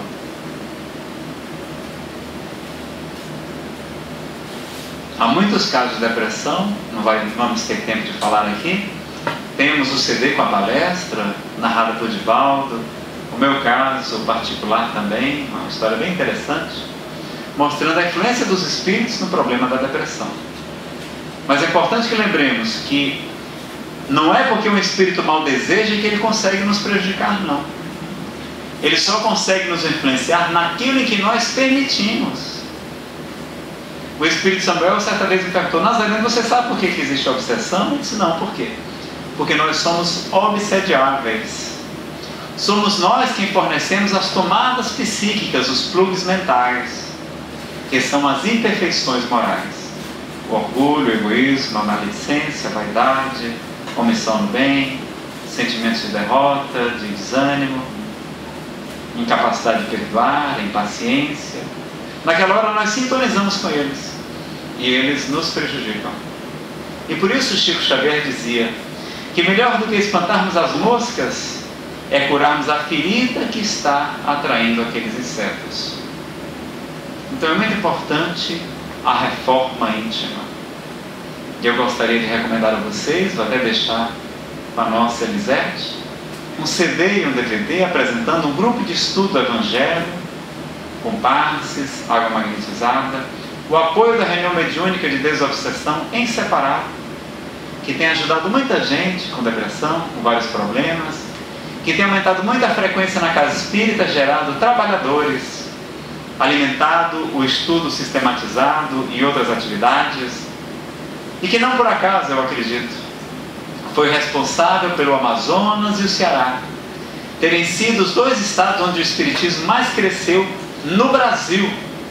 Há muitos casos de depressão, não vamos ter tempo de falar aqui. Temos o CD com a palestra, narrada por Divaldo, o meu caso particular também, uma história bem interessante, mostrando a influência dos espíritos no problema da depressão. Mas é importante que lembremos que não é porque um espírito mal deseja que ele consegue nos prejudicar, não. Ele só consegue nos influenciar naquilo em que nós permitimos. O Espírito Samuel certa vez me perguntou: Nazareno, você sabe por que existe a obsessão? Eu disse: não, por quê? Porque nós somos obsediáveis. Somos nós quem fornecemos as tomadas psíquicas, os plugs mentais, que são as imperfeições morais. O orgulho, o egoísmo, a maledicência, a vaidade, omissão no bem, sentimentos de derrota, de desânimo, incapacidade de perdoar, impaciência. Naquela hora nós sintonizamos com eles e eles nos prejudicam. E por isso Chico Xavier dizia que melhor do que espantarmos as moscas é curarmos a ferida que está atraindo aqueles insetos. Então é muito importante a reforma íntima. E eu gostaria de recomendar a vocês, vou até deixar para a nossa Elisete, um CD e um DVD apresentando um grupo de estudo do Evangelho, com passes, água magnetizada, o apoio da reunião mediúnica de desobsessão em separado, que tem ajudado muita gente com depressão, com vários problemas, que tem aumentado muito a frequência na casa espírita, gerado trabalhadores, alimentado o estudo sistematizado e outras atividades, e que não por acaso, eu acredito, foi responsável pelo Amazonas e o Ceará terem sido os dois estados onde o espiritismo mais cresceu no Brasil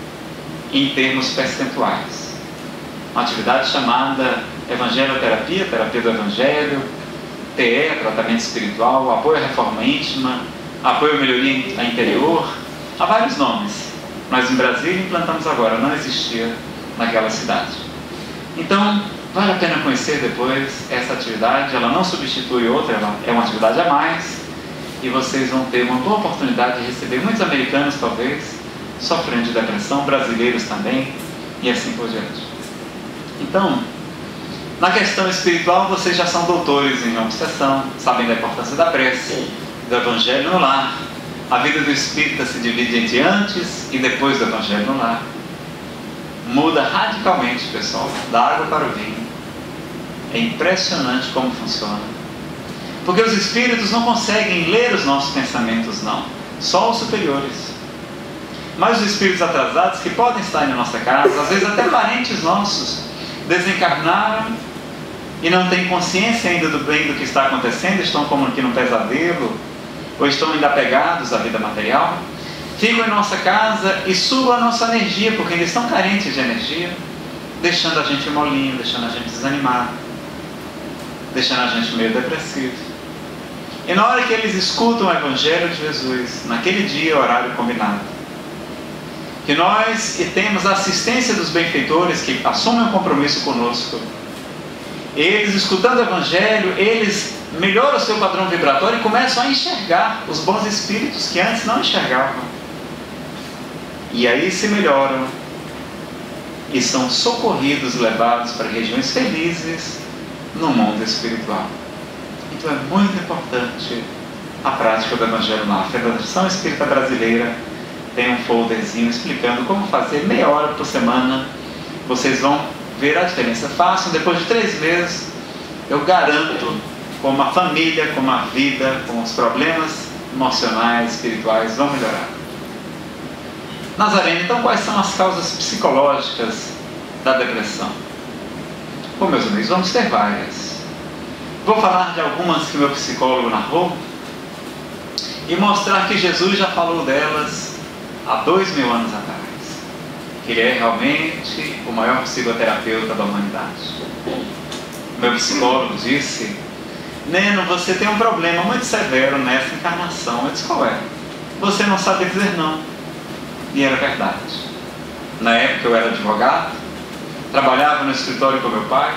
em termos percentuais. Uma atividade chamada Evangelioterapia, Terapia do Evangelho, TE, Tratamento Espiritual, Apoio à Reforma Íntima, Apoio à Melhoria Interior, há vários nomes. Nós em Brasília implantamos agora, não existia naquela cidade. Então, vale a pena conhecer depois essa atividade. Ela não substitui outra, ela é uma atividade a mais, e vocês vão ter uma boa oportunidade de receber muitos americanos, talvez, sofrendo de depressão, brasileiros também, e assim por diante. Então, Na questão espiritual, vocês já são doutores em obsessão, sabem da importância da prece, do Evangelho no lar. A vida do espírita se divide entre antes e depois do Evangelho no lar. Muda radicalmente, pessoal, da água para o vinho. É impressionante como funciona. Porque os espíritos não conseguem ler os nossos pensamentos, não. Só os superiores. Mas os espíritos atrasados, que podem estar na nossa casa, às vezes até parentes nossos, desencarnaram e não têm consciência ainda do bem do que está acontecendo, estão como aqui no pesadelo, ou estão ainda apegados à vida material, ficam em nossa casa e sugam a nossa energia, porque eles estão carentes de energia, deixando a gente molinho, deixando a gente desanimado, deixando a gente meio depressivo. E na hora que eles escutam o Evangelho de Jesus, naquele dia, horário combinado, que nós temos a assistência dos benfeitores que assumem um compromisso conosco, eles escutando o Evangelho, eles melhoram o seu padrão vibratório e começam a enxergar os bons espíritos que antes não enxergavam. E aí se melhoram e são socorridos, levados para regiões felizes no mundo espiritual. Então é muito importante a prática do Evangelho na Federação Espírita Brasileira. Tem um folderzinho explicando como fazer meia hora por semana. Vocês vão ver a diferença. Façam, depois de 3 meses, eu garanto, como a família, como a vida, como os problemas emocionais, espirituais vão melhorar. Nazareno, então quais são as causas psicológicas da depressão? Bom, meus amigos, vamos ter várias. Vou falar de algumas que meu psicólogo narrou e mostrar que Jesus já falou delas há 2000 anos atrás. Que ele é realmente o maior psicoterapeuta da humanidade. Meu psicólogo disse: Neno, você tem um problema muito severo nessa encarnação. Eu disse: qual é? Você não sabe dizer não. E era verdade. Na época eu era advogado, trabalhava no escritório com meu pai,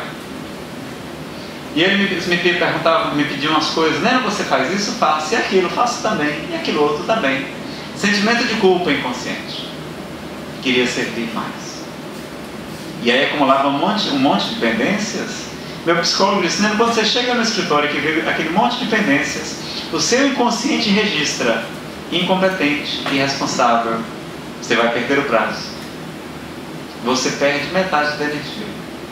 e ele me perguntava, me pedia umas coisas: Neno, você faz isso? Faço. E aquilo? Faço também. E aquilo outro também. Sentimento de culpa inconsciente. Queria servir mais. E aí acumulava um monte de pendências. Meu psicólogo disse: Neno, quando você chega no escritório que vê aquele monte de pendências, o seu inconsciente registra incompetente, irresponsável. Você vai perder o prazo. Você perde metade da energia.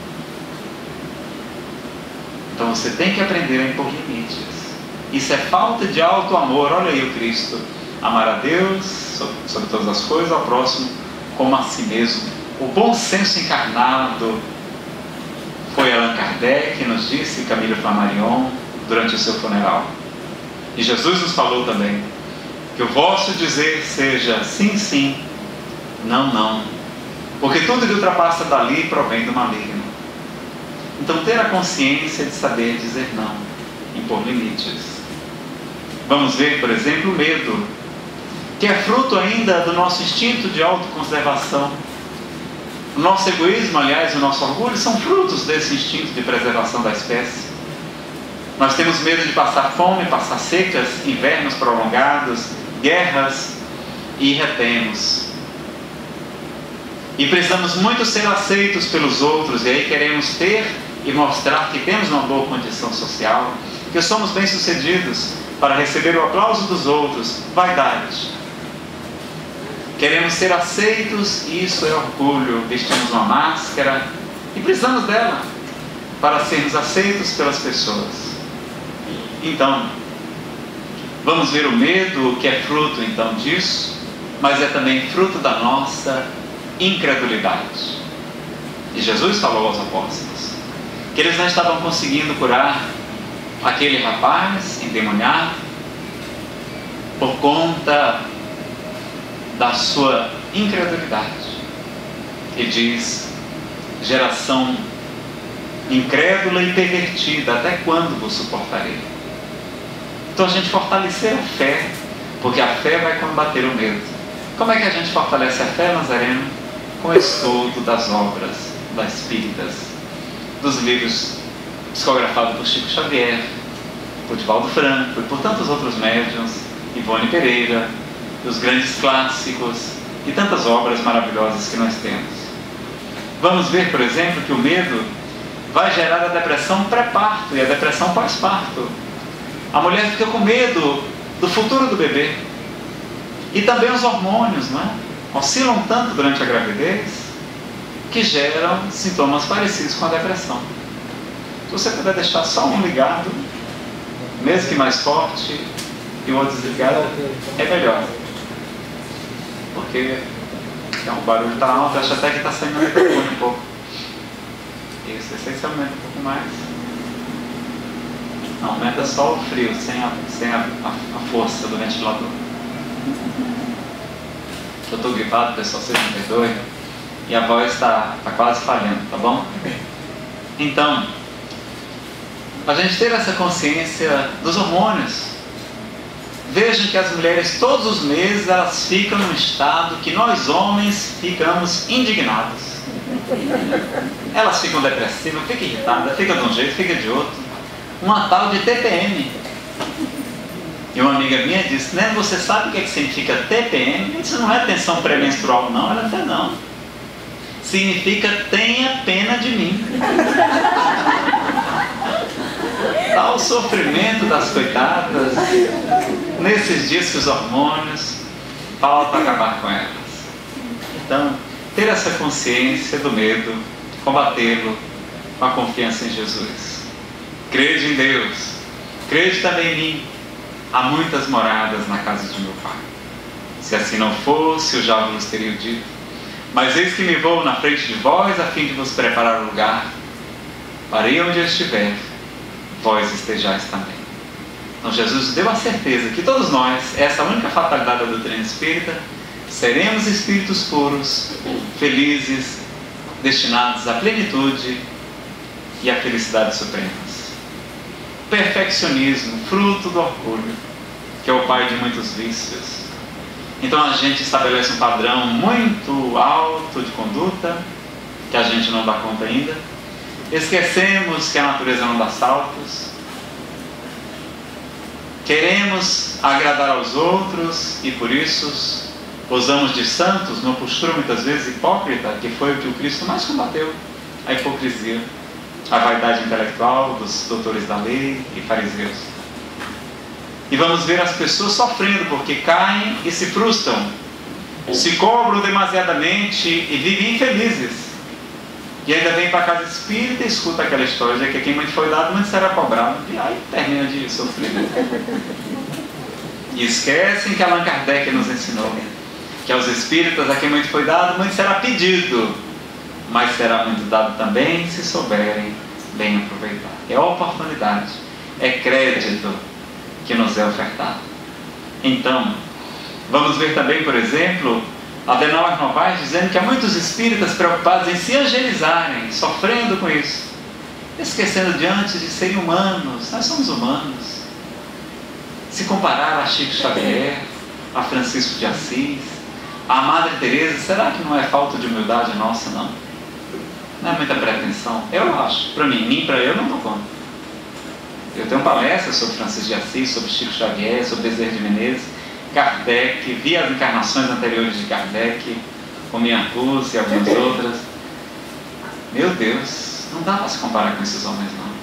Então você tem que aprender a impor limites. Isso é falta de auto-amor. Olha aí o Cristo: amar a Deus sobre todas as coisas, ao próximo como a si mesmo. O bom senso encarnado foi Allan Kardec que nos disse, Camille Flammarion, durante o seu funeral. E Jesus nos falou também que o vosso dizer seja sim, sim, não, não, porque tudo que ultrapassa dali provém do maligno. Então ter a consciência de saber dizer não, impor limites. Vamos ver, por exemplo, o medo, que é fruto ainda do nosso instinto de autoconservação. O nosso egoísmo, aliás, o nosso orgulho são frutos desse instinto de preservação da espécie. Nós temos medo de passar fome, passar secas, invernos prolongados, guerras, e retemos. E precisamos muito ser aceitos pelos outros, e aí queremos ter e mostrar que temos uma boa condição social, que somos bem-sucedidos para receber o aplauso dos outros. Vaidade. Queremos ser aceitos, e isso é orgulho. Vestimos uma máscara e precisamos dela para sermos aceitos pelas pessoas. Então, vamos ver o medo, que é fruto então disso, mas é também fruto da nossa incredulidade. E Jesus falou aos apóstolos que eles não estavam conseguindo curar aquele rapaz endemoniado por conta da sua incredulidade. E diz: geração incrédula e pervertida, até quando vos suportarei? Então a gente fortalecer a fé, porque a fé vai combater o medo. Como é que a gente fortalece a fé, Nazareno? Com o estudo das obras das espíritas, dos livros psicografados por Chico Xavier, por Divaldo Franco e por tantos outros médiuns, Ivone Pereira, dos grandes clássicos e tantas obras maravilhosas que nós temos. Vamos ver, por exemplo, que o medo vai gerar a depressão pré-parto e a depressão pós-parto. A mulher fica com medo do futuro do bebê. E também os hormônios, não é? Oscilam tanto durante a gravidez que geram sintomas parecidos com a depressão. Se você puder deixar só um ligado, mesmo que mais forte, e o outro desligado, é melhor. Porque o barulho está alto, acho até que está saindo um pouco. Isso, esse aí aumenta um pouco mais. Não, aumenta só o frio, sem a força do ventilador. Eu estou gripado, pessoal, vocês me perdoem. E a voz está quase falhando, tá bom? Então, a gente ter essa consciência dos hormônios. Vejam que as mulheres, todos os meses, elas ficam num estado que nós homens ficamos indignados. Elas ficam depressivas, ficam irritadas, ficam de um jeito, ficam de outro. Uma tal de TPM. E uma amiga minha disse: né, você sabe o que significa TPM? Isso não é tensão pré-menstrual, não. Ela até não. Significa tenha pena de mim. Tal sofrimento das coitadas nesses dias que os hormônios falta acabar com elas. Então, ter essa consciência do medo, combatê-lo com a confiança em Jesus. Crede em Deus, crede também em mim. Há muitas moradas na casa de meu Pai. Se assim não fosse, eu já vos teria dito. Mas eis que me vou na frente de vós, a fim de vos preparar o lugar, para ir onde eu estiver, vós estejais também. Então Jesus deu a certeza que todos nós, essa é a única fatalidade da doutrina espírita, seremos espíritos puros, felizes, destinados à plenitude e à felicidade supremas. Perfeccionismo, fruto do orgulho, que é o pai de muitos vícios. Então a gente estabelece um padrão muito alto de conduta, que a gente não dá conta ainda. Esquecemos que a natureza não dá saltos. Queremos agradar aos outros e por isso usamos de santos numa postura muitas vezes hipócrita, que foi o que o Cristo mais combateu, a hipocrisia, a vaidade intelectual dos doutores da lei e fariseus. E vamos ver as pessoas sofrendo porque caem e se frustram, se cobram demasiadamente e vivem infelizes. E ainda vem para a casa espírita e escuta aquela história de que quem muito foi dado, muito será cobrado. E aí termina de sofrer. E esquecem que Allan Kardec nos ensinou que aos espíritas a quem muito foi dado, muito será pedido, mas será muito dado também se souberem bem aproveitar. É oportunidade, é crédito que nos é ofertado. Então, vamos ver também, por exemplo, Adenauer Novaes dizendo que há muitos espíritas preocupados em se angelizarem, sofrendo com isso, esquecendo diante de serem humanos. Nós somos humanos. Se comparar a Chico Xavier, a Francisco de Assis, a Madre Teresa, será que não é falta de humildade nossa, não? Não é muita pretensão? Eu acho. Para mim, para eu, não dou conta. Eu tenho palestras sobre Francisco de Assis, sobre Chico Xavier, sobre Bezerra de Menezes, Kardec, vi as encarnações anteriores de Kardec, com minha Cruz e algumas outras. Meu Deus, não dá para se comparar com esses homens, não.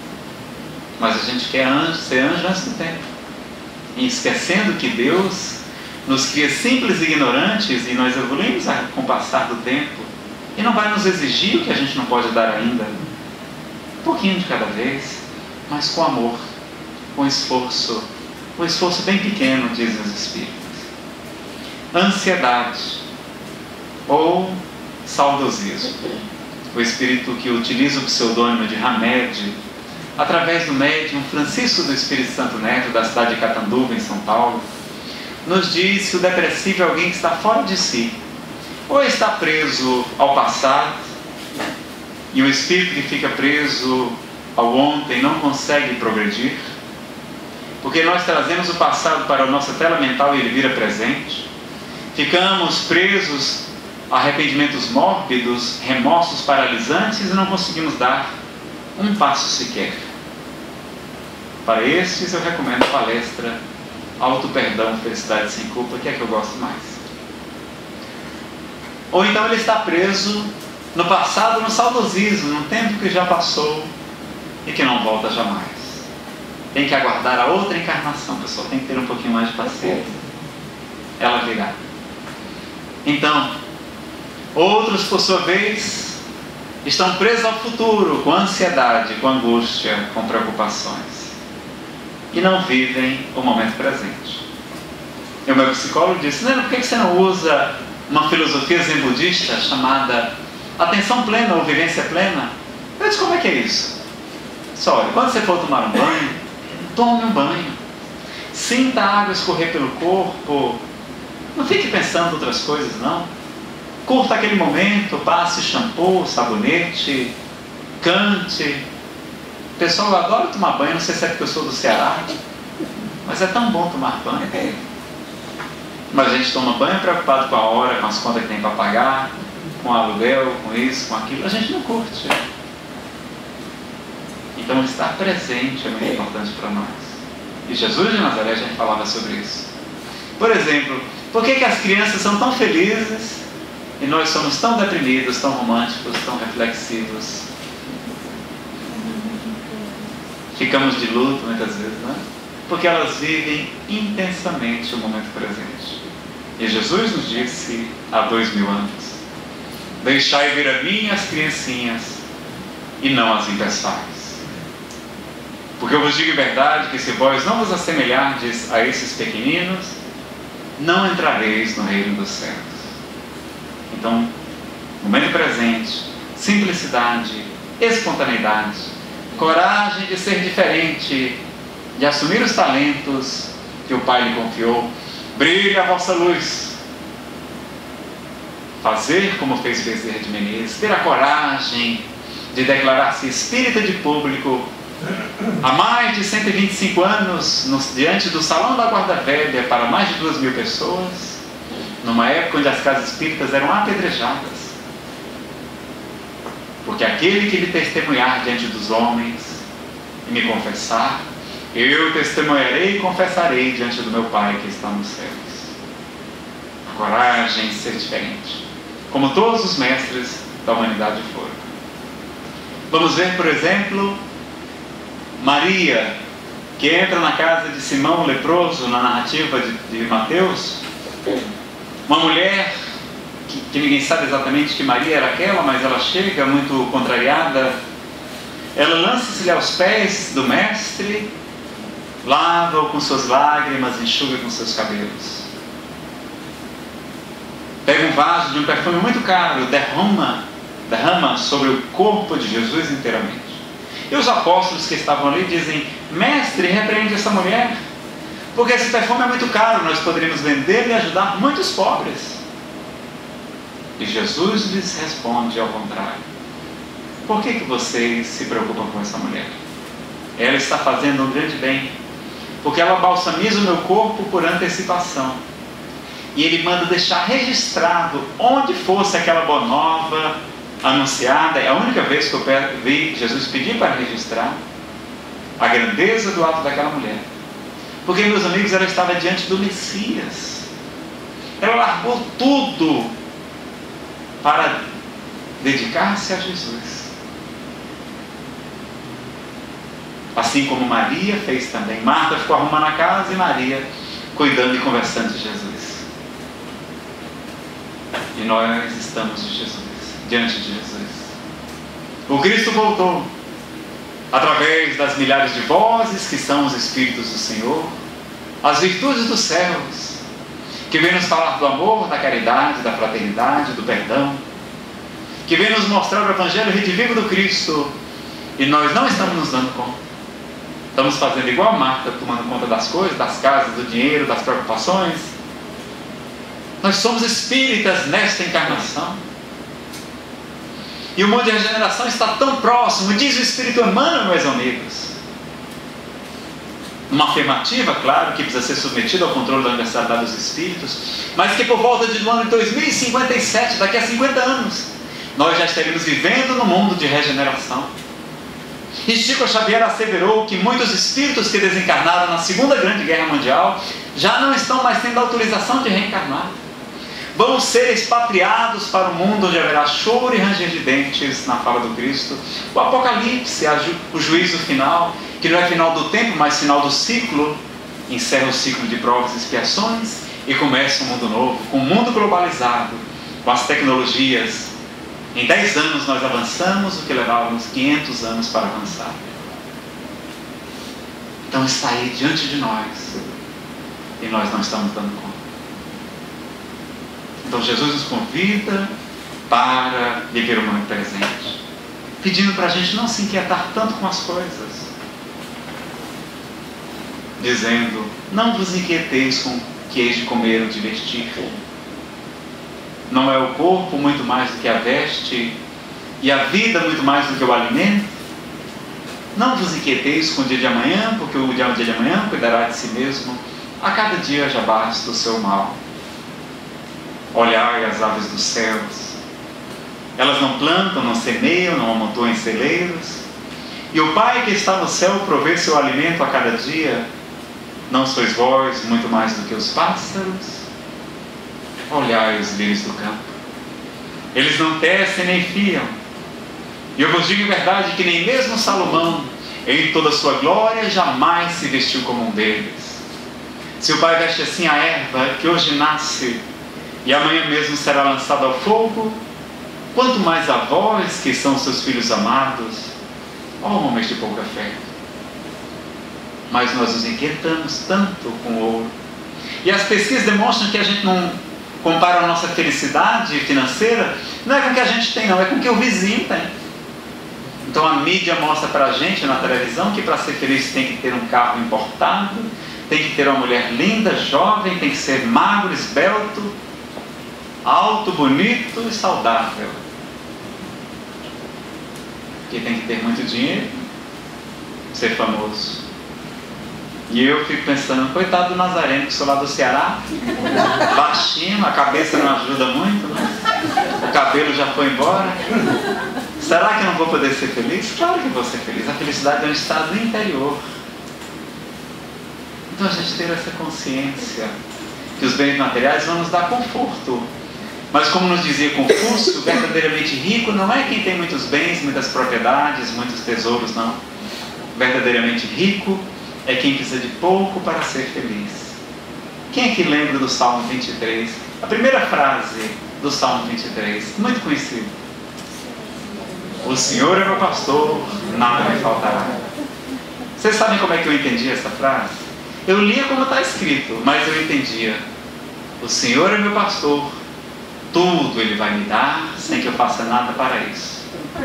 Mas a gente quer ser anjo antes do tempo. E esquecendo que Deus nos cria simples e ignorantes e nós evoluímos com o passar do tempo. E não vai nos exigir o que a gente não pode dar ainda. Um pouquinho de cada vez, mas com amor, com esforço. Um esforço bem pequeno, dizem os espíritos. Ansiedade ou saudosismo. O espírito que utiliza o pseudônimo de Hamed, através do médium Francisco do Espírito Santo Neto, da cidade de Catanduva, em São Paulo, nos diz que o depressivo é alguém que está fora de si, ou está preso ao passado, e o espírito que fica preso ao ontem não consegue progredir, porque nós trazemos o passado para a nossa tela mental e ele vira presente. Ficamos presos a arrependimentos mórbidos, remorsos paralisantes e não conseguimos dar um passo sequer. Para estes eu recomendo a palestra Auto Perdão, Felicidade Sem Culpa, que é a que eu gosto mais. Ou então ele está preso no passado, no saudosismo, num tempo que já passou e que não volta jamais. Tem que aguardar a outra encarnação, pessoal, tem que ter um pouquinho mais de paciência. Ela virá. Então, outros, por sua vez, estão presos ao futuro, com ansiedade, com angústia, com preocupações, e não vivem o momento presente. E o meu psicólogo disse: Neno, por que você não usa uma filosofia zen budista chamada atenção plena ou vivência plena? Eu disse: como é que é isso? Só olha, quando você for tomar um banho, tome um banho, sinta a água escorrer pelo corpo, não fique pensando em outras coisas não. Curta aquele momento, passe shampoo, sabonete, cante. Pessoal, eu adoro tomar banho, não sei se é porque eu sou do Ceará, mas é tão bom tomar banho. Mas a gente toma banho preocupado com a hora, com as contas que tem para pagar, com o aluguel, com isso, com aquilo. A gente não curte. Então estar presente é muito importante para nós. E Jesus de Nazaré já falava sobre isso. Por exemplo, por que as crianças são tão felizes e nós somos tão deprimidos, tão românticos, tão reflexivos? Ficamos de luto muitas vezes, não é? Porque elas vivem intensamente o momento presente. E Jesus nos disse há 2000 anos: deixai vir a mim as criancinhas e não as impeçais. Porque eu vos digo em verdade que se vós não vos assemelhardes a esses pequeninos, não entrareis no reino dos céus. Então, momento presente, simplicidade, espontaneidade, coragem de ser diferente, de assumir os talentos que o Pai lhe confiou. Brilhe a vossa luz. Fazer como fez Bezerra de Menezes, ter a coragem de declarar-se espírita de público há mais de 125 anos, diante do Salão da Guarda Velha, para mais de 2.000 pessoas, numa época onde as casas espíritas eram apedrejadas. Porque aquele que me testemunhar diante dos homens e me confessar, eu testemunharei e confessarei diante do meu Pai que está nos céus. A coragem de ser diferente, como todos os mestres da humanidade foram. Vamos ver, por exemplo, Maria, que entra na casa de Simão o leproso, na narrativa de Mateus. Uma mulher que ninguém sabe exatamente que Maria era aquela, mas ela chega muito contrariada. Ela lança-se aos pés do mestre, lava-o com suas lágrimas, enxuga com seus cabelos. Pega um vaso de um perfume muito caro, derrama sobre o corpo de Jesus inteiramente. E os apóstolos que estavam ali dizem: mestre, repreende essa mulher, porque esse perfume é muito caro, nós poderíamos vender e ajudar muitos pobres. E Jesus lhes responde ao contrário: por que vocês se preocupam com essa mulher? Ela está fazendo um grande bem, porque ela balsamiza o meu corpo por antecipação. E ele manda deixar registrado onde fosse aquela boa nova anunciada. É a única vez que eu vi Jesus pedir para registrar a grandeza do ato daquela mulher. Porque, meus amigos, ela estava diante do Messias. Ela largou tudo para dedicar-se a Jesus. Assim como Maria fez também. Marta ficou arrumando a casa e Maria cuidando e conversando de Jesus. E nós estamos de Jesus, diante de Jesus. O Cristo voltou através das milhares de vozes que são os Espíritos do Senhor, as virtudes dos céus, que vem nos falar do amor, da caridade, da fraternidade, do perdão, que vem nos mostrar o Evangelho redivivo do Cristo, e nós não estamos nos dando conta. Estamos fazendo igual a Marta, tomando conta das coisas, das casas, do dinheiro, das preocupações. Nós somos espíritas nesta encarnação. E o mundo de regeneração está tão próximo, diz o Espírito Emmanuel, meus amigos. Uma afirmativa, claro, que precisa ser submetida ao controle da Universalidade dos Espíritos, mas que por volta do ano 2057, daqui a 50 anos, nós já estaremos vivendo no mundo de regeneração. E Chico Xavier asseverou que muitos espíritos que desencarnaram na Segunda Grande Guerra Mundial já não estão mais tendo autorização de reencarnar, vão ser expatriados para o mundo onde haverá choro e ranger de dentes, na fala do Cristo. O Apocalipse, o juízo final, que não é final do tempo, mas final do ciclo, encerra o ciclo de provas e expiações e começa um mundo novo, com um mundo globalizado, com as tecnologias. Em 10 anos nós avançamos o que levávamos 500 anos para avançar. Então está aí diante de nós e nós não estamos dando conta. Então Jesus nos convida para viver o momento presente, pedindo para a gente não se inquietar tanto com as coisas, dizendo: não vos inquieteis com o que heis de comer ou de vestir. Não é o corpo muito mais do que a veste, e a vida muito mais do que o alimento? Não vos inquieteis com o dia de amanhã, porque o dia de amanhã cuidará de si mesmo. A cada dia já basta o seu mal. Olhai as aves dos céus, elas não plantam, não semeiam, não amontoam em celeiros, e o Pai que está no céu provê seu alimento a cada dia. Não sois vós muito mais do que os pássaros? Olhai os lírios do campo, eles não tecem nem fiam, e eu vos digo em verdade que nem mesmo Salomão, em toda a sua glória, jamais se vestiu como um deles. Se o Pai veste assim a erva que hoje nasce e amanhã mesmo será lançada ao fogo, quanto mais a vós, que são seus filhos amados. Ó, homens de pouca fé! Mas nós nos inquietamos tanto com o ouro, e as pesquisas demonstram que a gente não compara a nossa felicidade financeira, não é com o que a gente tem, não, é com o que o vizinho tem. Então a mídia mostra para a gente na televisão que para ser feliz tem que ter um carro importado, tem que ter uma mulher linda, jovem, tem que ser magro, esbelto, alto, bonito e saudável. Que tem que ter muito dinheiro, ser famoso. E eu fico pensando, coitado do Nazareno, que sou lá do Ceará, baixinho, a cabeça não ajuda muito, né? O cabelo já foi embora. Será que eu não vou poder ser feliz? Claro que vou ser feliz. A felicidade é um estado interior. Então a gente ter essa consciência que os bens materiais vão nos dar conforto. Mas como nos dizia Confúcio, verdadeiramente rico não é quem tem muitos bens, muitas propriedades, muitos tesouros, não. Verdadeiramente rico é quem precisa de pouco para ser feliz. Quem é que lembra do Salmo 23? A primeira frase do Salmo 23, muito conhecido. O Senhor é meu pastor, nada me faltará. Vocês sabem como é que eu entendi essa frase? Eu lia como está escrito, mas eu entendia. O Senhor é meu pastor, tudo Ele vai me dar, sem que eu faça nada para isso.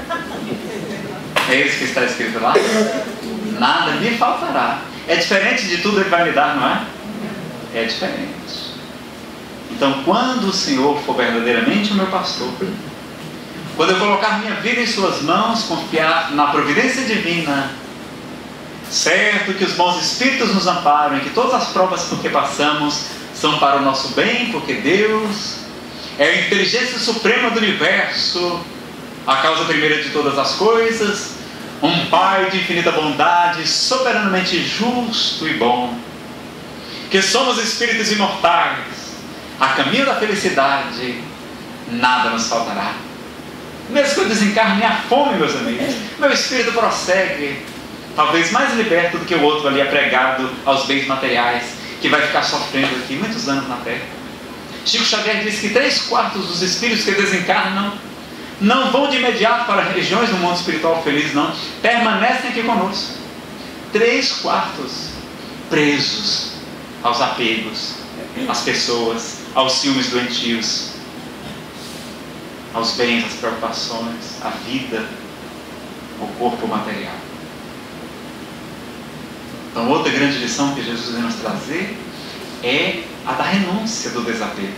É isso que está escrito lá? Nada me faltará. É diferente de tudo Ele vai me dar, não é? É diferente. Então, quando o Senhor for verdadeiramente o meu pastor, quando eu colocar minha vida em suas mãos, confiar na providência divina, certo que os bons espíritos nos amparam, e que todas as provas por que passamos são para o nosso bem, porque Deus é a inteligência suprema do universo, a causa primeira de todas as coisas, um Pai de infinita bondade, soberanamente justo e bom, que somos espíritos imortais, a caminho da felicidade, nada nos faltará. Mesmo que eu desencarne a fome, meus amigos, meu espírito prossegue, talvez mais liberto do que o outro ali apregado aos bens materiais, que vai ficar sofrendo aqui muitos anos na Terra. Chico Xavier diz que 3/4 dos espíritos que desencarnam não vão de imediato para regiões do mundo espiritual feliz, não. Permanecem aqui conosco. 3/4 presos aos apegos, às pessoas, aos ciúmes doentios, aos bens, às preocupações, à vida, ao corpo material. Então, outra grande lição que Jesus vem nos trazer é a da renúncia do desapego.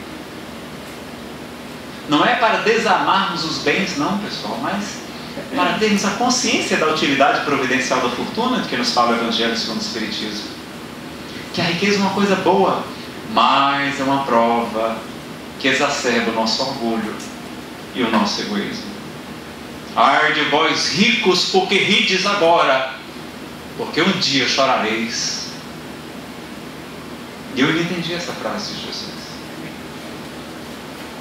Não é para desamarmos os bens, não, pessoal, mas para termos a consciência da utilidade providencial da fortuna, de que nos fala o Evangelho segundo o Espiritismo. Que a riqueza é uma coisa boa, mas é uma prova que exacerba o nosso orgulho e o nosso egoísmo. Ai de vós ricos, porque rides agora, porque um dia chorareis. E eu não entendi essa frase de Jesus.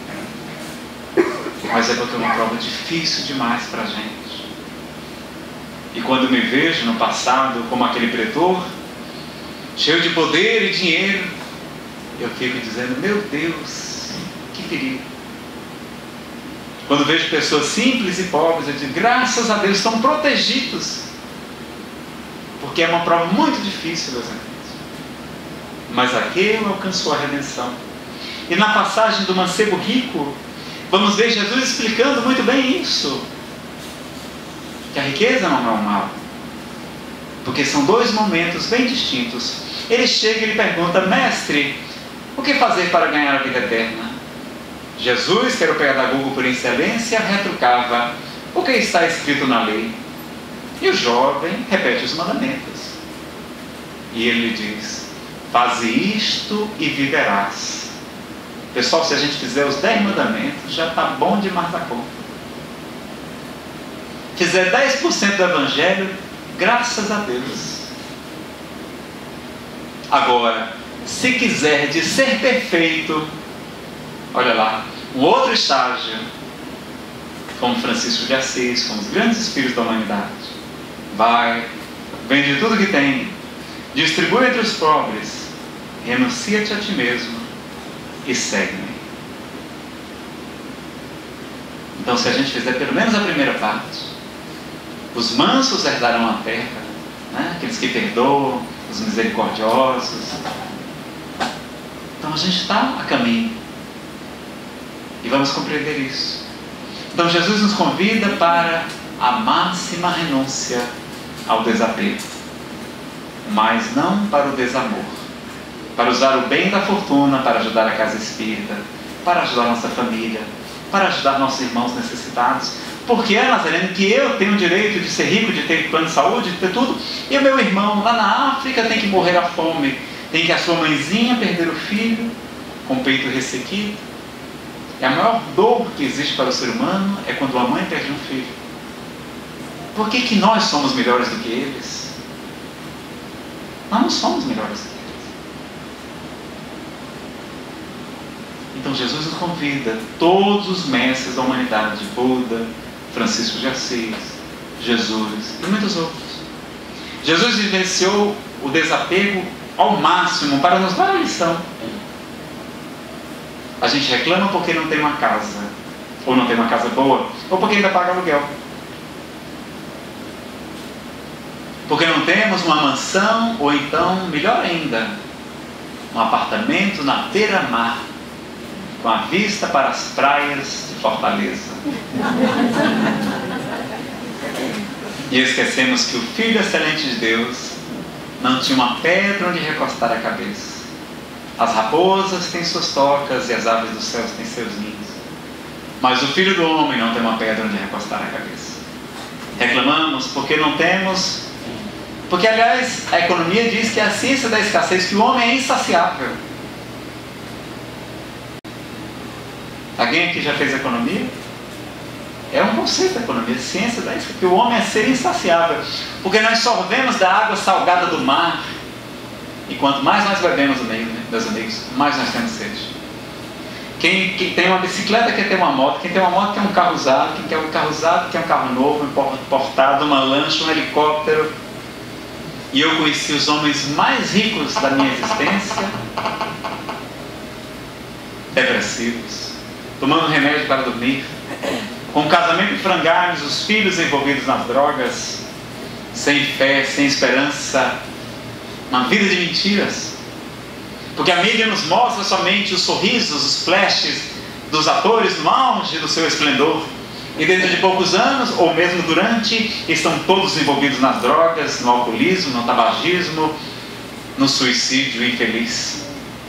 mas é porque é uma prova difícil demais para a gente. E quando me vejo no passado como aquele pretor, cheio de poder e dinheiro, eu fico dizendo, meu Deus, que perigo. Quando vejo pessoas simples e pobres, eu digo, graças a Deus, estão protegidos. Porque é uma prova muito difícil, meus amigos. Mas aquele alcançou a redenção. E na passagem do mancebo rico, vamos ver Jesus explicando muito bem isso. Que a riqueza não é um mal. Porque são dois momentos bem distintos. Ele chega e ele pergunta, mestre, o que fazer para ganhar a vida eterna? Jesus, que era o pedagogo por excelência, retrucava, o que está escrito na lei? E o jovem repete os mandamentos. E ele lhe diz, faze isto e viverás. Pessoal, se a gente fizer os 10 mandamentos, já está bom demais da conta. Fizer 10% do evangelho, graças a Deus. Agora, se quiser de ser perfeito, olha lá, um outro estágio, como Francisco de Assis, como os grandes espíritos da humanidade. Vai, vende tudo que tem, distribui entre os pobres, renuncia-te a ti mesmo e segue-me. Então, se a gente fizer pelo menos a primeira parte, os mansos herdarão a terra, né? Aqueles que perdoam, os misericordiosos. Então a gente está a caminho. E vamos compreender isso. Então Jesus nos convida para a máxima renúncia ao desapego. Mas não para o desamor. Para usar o bem da fortuna para ajudar a casa espírita, para ajudar nossa família, para ajudar nossos irmãos necessitados. Porque é, Nazareno, que eu tenho o direito de ser rico, de ter plano de saúde, de ter tudo, e o meu irmão lá na África tem que morrer à fome, tem que a sua mãezinha perder o filho, com o peito ressequido. E a maior dor que existe para o ser humano é quando a mãe perde um filho. Por que nós somos melhores do que eles? Nós não somos melhores do que eles. Então Jesus nos convida, todos os mestres da humanidade, Buda, Francisco de Assis, Jesus e muitos outros. Jesus vivenciou o desapego ao máximo para nos dar a lição. A gente reclama porque não tem uma casa, ou não tem uma casa boa, ou porque ainda paga aluguel. Porque não temos uma mansão, ou então, melhor ainda, um apartamento na beira-mar, com a vista para as praias de Fortaleza. E esquecemos que o Filho Excelente de Deus não tinha uma pedra onde recostar a cabeça. As raposas têm suas tocas e as aves dos céus têm seus ninhos. Mas o Filho do Homem não tem uma pedra onde recostar a cabeça. Reclamamos porque não temos... Porque, aliás, a economia diz que é a ciência da escassez, que o homem é insaciável. Alguém aqui já fez economia? É um conceito da economia, ciência da escassez, que o homem é ser insaciável. Porque nós sorvemos da água salgada do mar. E quanto mais nós bebemos, meus amigos, mais nós temos sede. Quem tem uma bicicleta quer ter uma moto, quem tem uma moto quer um carro usado, quem quer um carro usado quer um carro novo, importado, uma lancha, um helicóptero. E eu conheci os homens mais ricos da minha existência, depressivos, tomando remédio para dormir, com casamento em frangalhos, os filhos envolvidos nas drogas, sem fé, sem esperança, uma vida de mentiras. Porque a mídia nos mostra somente os sorrisos, os flashes dos atores no auge do seu esplendor. E dentro de poucos anos, ou mesmo durante, estão todos envolvidos nas drogas, no alcoolismo, no tabagismo, no suicídio infeliz.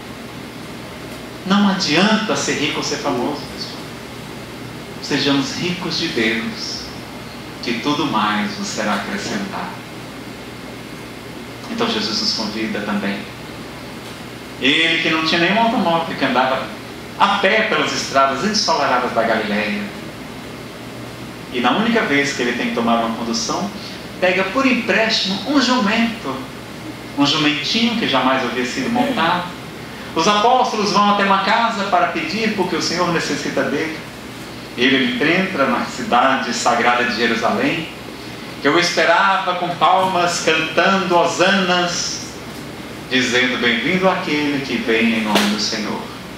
Não adianta ser rico ou ser famoso, pessoal. Sejamos ricos de Deus, que tudo mais vos será acrescentado. Então Jesus nos convida também. Ele que não tinha nenhum automóvel, que andava a pé pelas estradas ensolaradas da Galileia. E na única vez que ele tem que tomar uma condução, pega por empréstimo um jumento, um jumentinho que jamais havia sido montado. Os apóstolos vão até uma casa para pedir porque o Senhor necessita dele. Ele entra na cidade sagrada de Jerusalém, que eu esperava com palmas, cantando hosanas, dizendo: bem-vindo aquele que vem em nome do Senhor.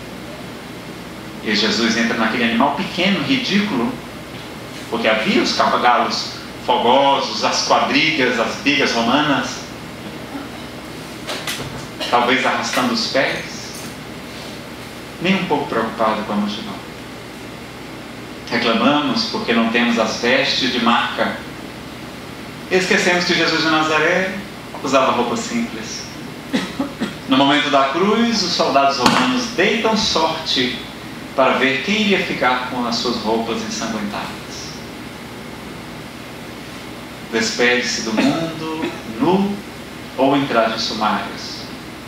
E Jesus entra naquele animal pequeno, ridículo, porque havia os cavalos fogosos, as quadrigas, as bigas romanas, talvez arrastando os pés, nem um pouco preocupado com a multidão. Reclamamos porque não temos as vestes de marca. Esquecemos que Jesus de Nazaré usava roupa simples. No momento da cruz, os soldados romanos deitam sorte para ver quem iria ficar com as suas roupas ensanguentadas. Despede-se do mundo nu ou em trajes sumários.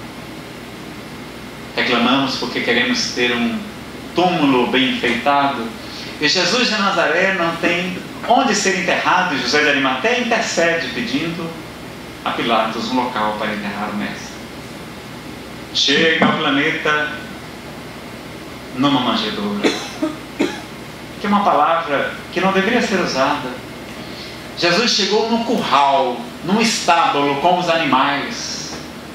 Reclamamos porque queremos ter um túmulo bem enfeitado, e Jesus de Nazaré não tem onde ser enterrado, e José de Arimateia intercede pedindo a Pilatos um local para enterrar o mestre. Chega ao planeta numa manjedoura, que é uma palavra que não deveria ser usada. Jesus chegou num curral, num estábulo com os animais,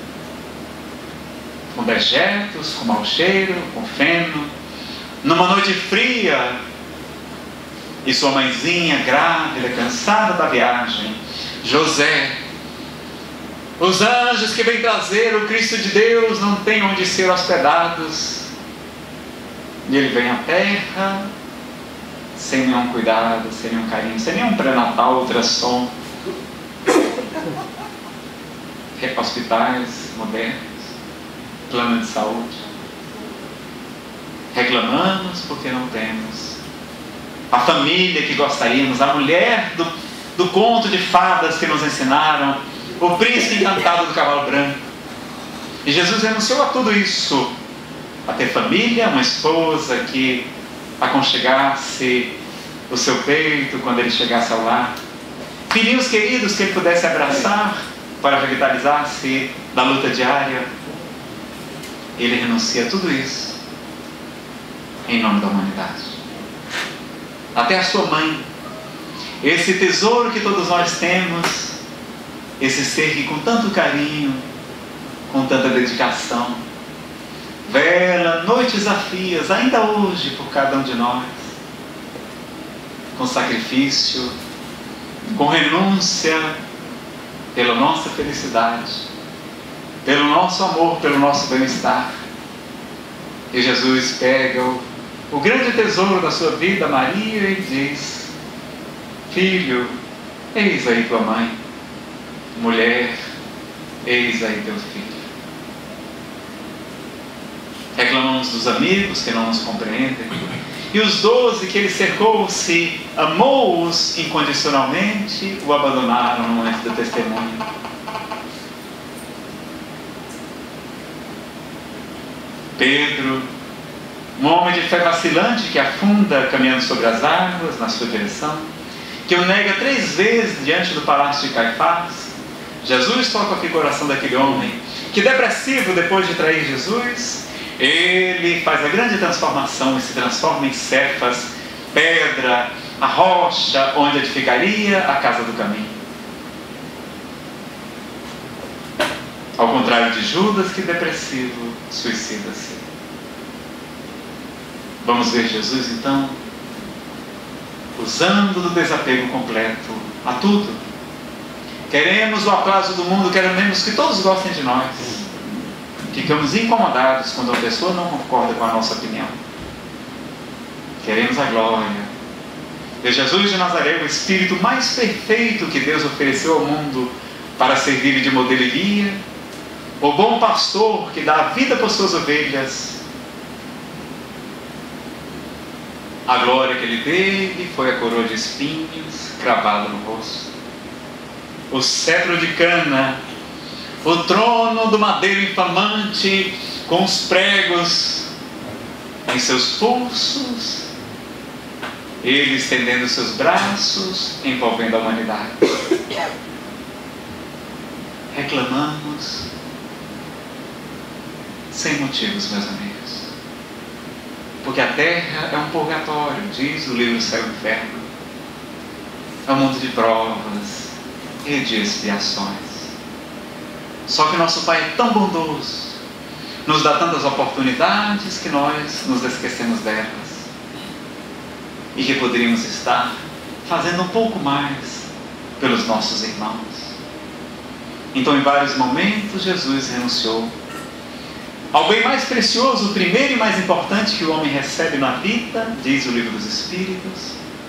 com dejetos, com mau cheiro, com feno, numa noite fria, e sua mãezinha grávida, cansada da viagem, José, os anjos que vêm trazer o Cristo de Deus não têm onde ser hospedados, e ele vem à terra sem nenhum cuidado, sem nenhum carinho, sem nenhum pré-natal, ultrassom, hospitais modernos, plano de saúde. Reclamamos porque não temos a família que gostaríamos, a mulher do conto de fadas que nos ensinaram, o príncipe encantado do cavalo branco. E Jesus renunciou a tudo isso, a ter família, uma esposa que aconchegasse o seu peito quando ele chegasse ao lar, filhinhos queridos que ele pudesse abraçar para revitalizar-se da luta diária. Ele renuncia a tudo isso em nome da humanidade. Até a sua mãe, esse tesouro que todos nós temos, esse ser que com tanto carinho, com tanta dedicação, vela noites a fios, ainda hoje, por cada um de nós, com sacrifício, com renúncia, pela nossa felicidade, pelo nosso amor, pelo nosso bem-estar. E Jesus pega o grande tesouro da sua vida, Maria, e diz: filho, eis aí tua mãe. Mulher, eis aí teu filho. Reclamamos dos amigos que não nos compreendem, e os 12 que ele cercou-se, amou-os incondicionalmente, o abandonaram no momento do testemunho. Pedro, um homem de fé vacilante que afunda caminhando sobre as águas na sua direção, que o nega 3 vezes diante do palácio de Caifás. Jesus toca aqui o coração daquele homem que, depressivo depois de trair Jesus, ele faz a grande transformação e se transforma em Cefas, pedra, a rocha onde edificaria a casa do caminho. Ao contrário de Judas, que depressivo suicida-se. Vamos ver Jesus então usando do desapego completo a tudo. Queremos o aplauso do mundo, queremos que todos gostem de nós. Ficamos incomodados quando a pessoa não concorda com a nossa opinião. Queremos a glória. E Jesus de Nazaré, o Espírito mais perfeito que Deus ofereceu ao mundo para servir de modelo e guia, o bom pastor que dá a vida por suas ovelhas. A glória que ele teve foi a coroa de espinhos cravada no rosto, o cetro de cana, o trono do madeiro inflamante com os pregos em seus pulsos, ele estendendo seus braços, envolvendo a humanidade. Reclamamos sem motivos, meus amigos. Porque a terra é um purgatório, diz o livro Céu e Inferno. É um mundo de provas e de expiações. Só que nosso Pai é tão bondoso, nos dá tantas oportunidades que nós nos esquecemos delas. E que poderíamos estar fazendo um pouco mais pelos nossos irmãos. Então, em vários momentos, Jesus renunciou ao bem mais precioso, o primeiro e mais importante que o homem recebe na vida, diz o livro dos Espíritos,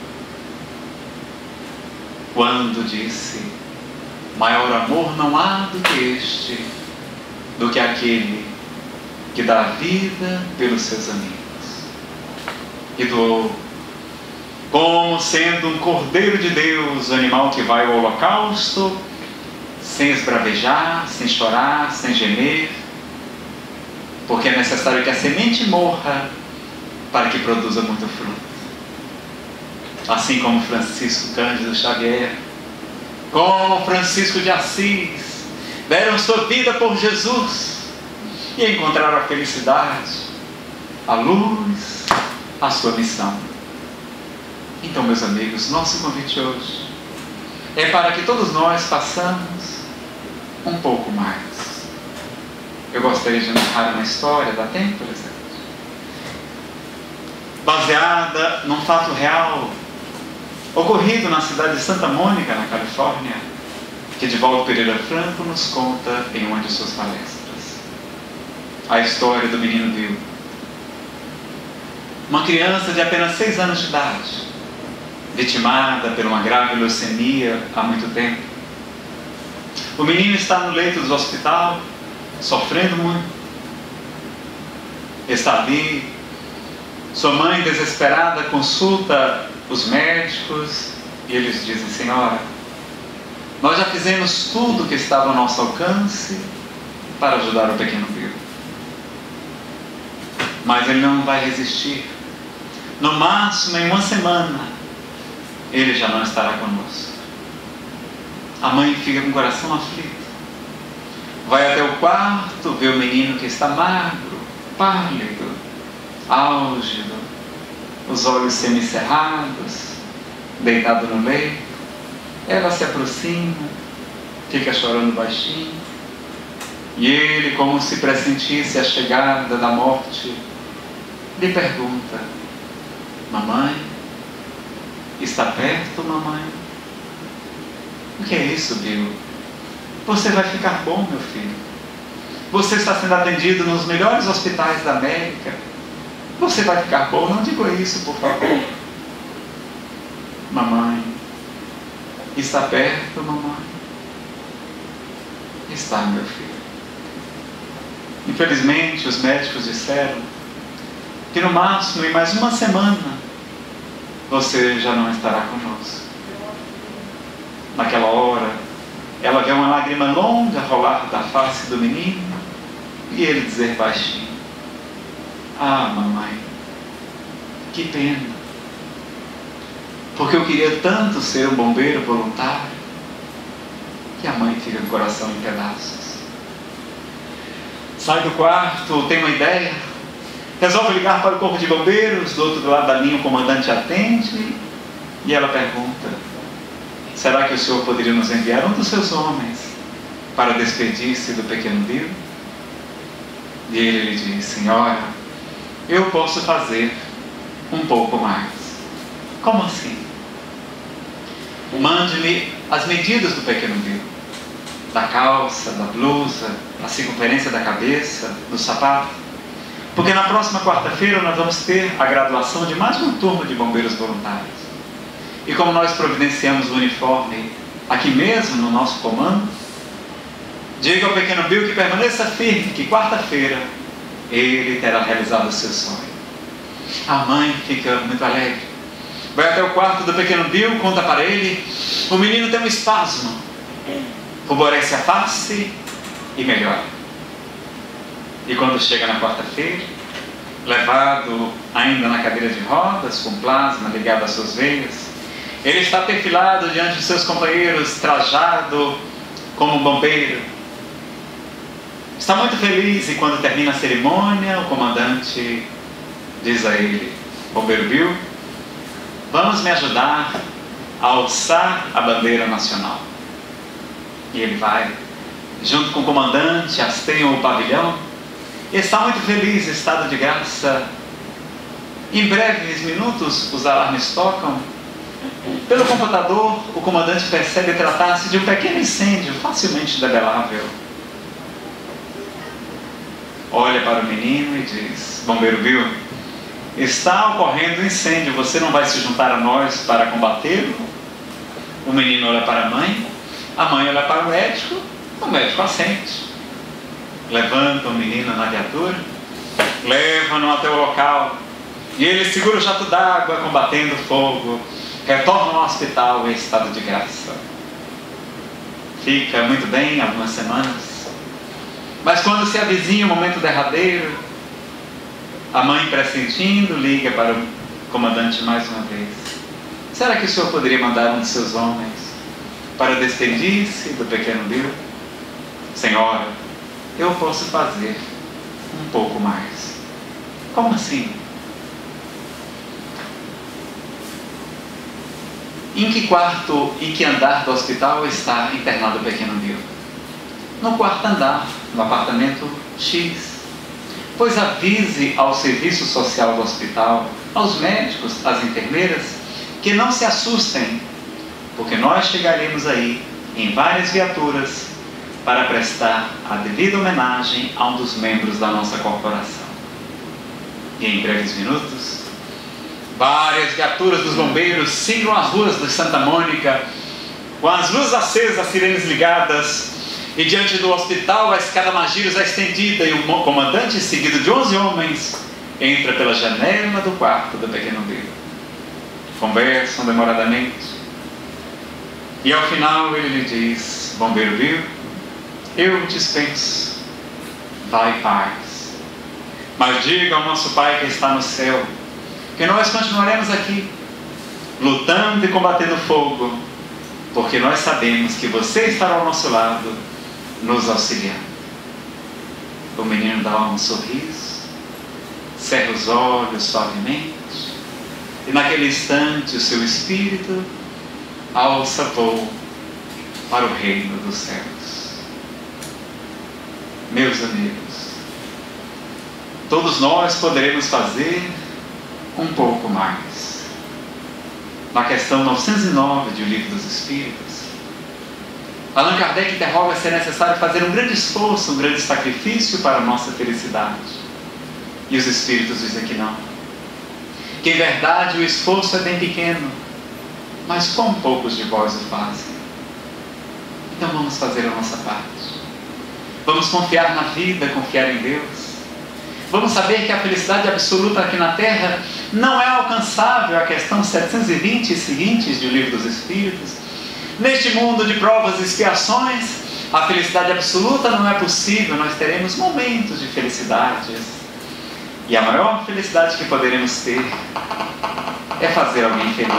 quando disse: maior amor não há do que este, do que aquele que dá a vida pelos seus amigos. E doou, como sendo um Cordeiro de Deus, o animal que vai ao holocausto, sem esbravejar, sem chorar, sem gemer, porque é necessário que a semente morra para que produza muito fruto. Assim como Francisco Cândido Xavier, como Francisco de Assis, deram sua vida por Jesus e encontraram a felicidade, a luz, a sua missão. Então, meus amigos, nosso convite hoje é para que todos nós façamos um pouco mais. Eu gostaria de narrar uma história, dá tempo, por exemplo? Baseada num fato real ocorrido na cidade de Santa Mônica, na Califórnia, que Divaldo Pereira Franco nos conta em uma de suas palestras. A história do menino Bill. Uma criança de apenas 6 anos de idade, vitimada por uma grave leucemia há muito tempo. O menino está no leito do hospital, sofrendo muito. Está ali, sua mãe desesperada consulta os médicos e eles dizem: senhora, nós já fizemos tudo que estava ao nosso alcance para ajudar o pequeno Bill, mas ele não vai resistir. No máximo, em uma semana, ele já não estará conosco. A mãe fica com o coração aflito. Vai até o quarto, vê o menino que está magro, pálido, álgido, os olhos semicerrados, deitado no leito. Ela se aproxima, fica chorando baixinho, e ele, como se pressentisse a chegada da morte, lhe pergunta: mamãe, está perto, mamãe? O que é isso, Bill? Você vai ficar bom, meu filho. Você está sendo atendido nos melhores hospitais da América. Você vai ficar bom, não diga isso, por favor. Mamãe, está perto, mamãe? Está, meu filho. Infelizmente, os médicos disseram que no máximo, em mais uma semana, você já não estará conosco. Naquela hora, ela vê uma lágrima longa rolar da face do menino e ele dizer baixinho: ah, mamãe, que pena, porque eu queria tanto ser um bombeiro voluntário. Que a mãe fica com o coração em pedaços. Sai do quarto, tem uma ideia, resolve ligar para o corpo de bombeiros. Do outro lado da linha o comandante atende e ela pergunta: será que o senhor poderia nos enviar um dos seus homens para despedir-se do pequeno Bill? E ele lhe diz: senhora, eu posso fazer um pouco mais. Como assim? Mande-me as medidas do pequeno Bill, da calça, da blusa, da circunferência da cabeça, do sapato, porque na próxima quarta-feira nós vamos ter a graduação de mais uma turma de bombeiros voluntários. E como nós providenciamos o uniforme aqui mesmo no nosso comando, diga ao pequeno Bill que permaneça firme, que quarta-feira ele terá realizado o seu sonho. A mãe fica muito alegre, vai até o quarto do pequeno Bill, conta para ele: o menino tem um espasmo, ruborece a face e melhora. E quando chega na quarta-feira, levado ainda na cadeira de rodas, com plasma ligado às suas veias, ele está perfilado diante de seus companheiros, trajado como um bombeiro. Está muito feliz, e quando termina a cerimônia, o comandante diz a ele: bombeiro Bill, vamos me ajudar a alçar a bandeira nacional. E ele vai, junto com o comandante, hasteiam o pavilhão. Está muito feliz, estado de graça. Em breves minutos, os alarmes tocam. Pelo computador, o comandante percebe tratar-se de um pequeno incêndio facilmente debelável. Olha para o menino e diz: bombeiro Bill, está ocorrendo um incêndio, você não vai se juntar a nós para combatê-lo? O menino olha para a mãe olha para o médico assente. Levanta o menino na viatura, leva-no até o local, e ele segura o jato d'água combatendo o fogo, retorna ao hospital em estado de graça. Fica muito bem algumas semanas, mas quando se avizinha o momento derradeiro, a mãe, pressentindo, liga para o comandante mais uma vez: será que o senhor poderia mandar um de seus homens para despedir-se do pequeno Bill? Senhora, eu posso fazer um pouco mais. Como assim? Em que quarto e que andar do hospital está internado o pequeno Bill? No quarto andar, no apartamento X. Pois avise ao serviço social do hospital, aos médicos, às enfermeiras, que não se assustem, porque nós chegaremos aí em várias viaturas para prestar a devida homenagem a um dos membros da nossa corporação. E em breves minutos, várias viaturas dos bombeiros ciclam as ruas de Santa Mônica, com as luzes acesas, as sirenes ligadas, e diante do hospital a escada Magírios é estendida, e o comandante, seguido de 11 homens, entra pela janela do quarto do pequeno Bill. Conversam demoradamente, e ao final ele lhe diz: bombeiro Bill, eu dispenso, vai em paz, mas diga ao nosso Pai que está no céu que nós continuaremos aqui, lutando e combatendo fogo, porque nós sabemos que você estará ao nosso lado, nos auxiliando. O menino dá um sorriso, cerra os olhos suavemente, e naquele instante o seu espírito alça voo para o reino dos céus. Meus amigos, todos nós poderemos fazer um pouco mais. Na questão 909 de O Livro dos Espíritos, Allan Kardec interroga se é necessário fazer um grande esforço, um grande sacrifício para a nossa felicidade. E os Espíritos dizem que não. Que em verdade o esforço é bem pequeno, mas quão poucos de vós o fazem. Então vamos fazer a nossa parte. Vamos confiar na vida, confiar em Deus. Vamos saber que a felicidade absoluta aqui na Terra não é alcançável, a questão 720 e seguintes de O Livro dos Espíritos. Neste mundo de provas e expiações, a felicidade absoluta não é possível, nós teremos momentos de felicidades. E a maior felicidade que poderemos ter é fazer alguém feliz,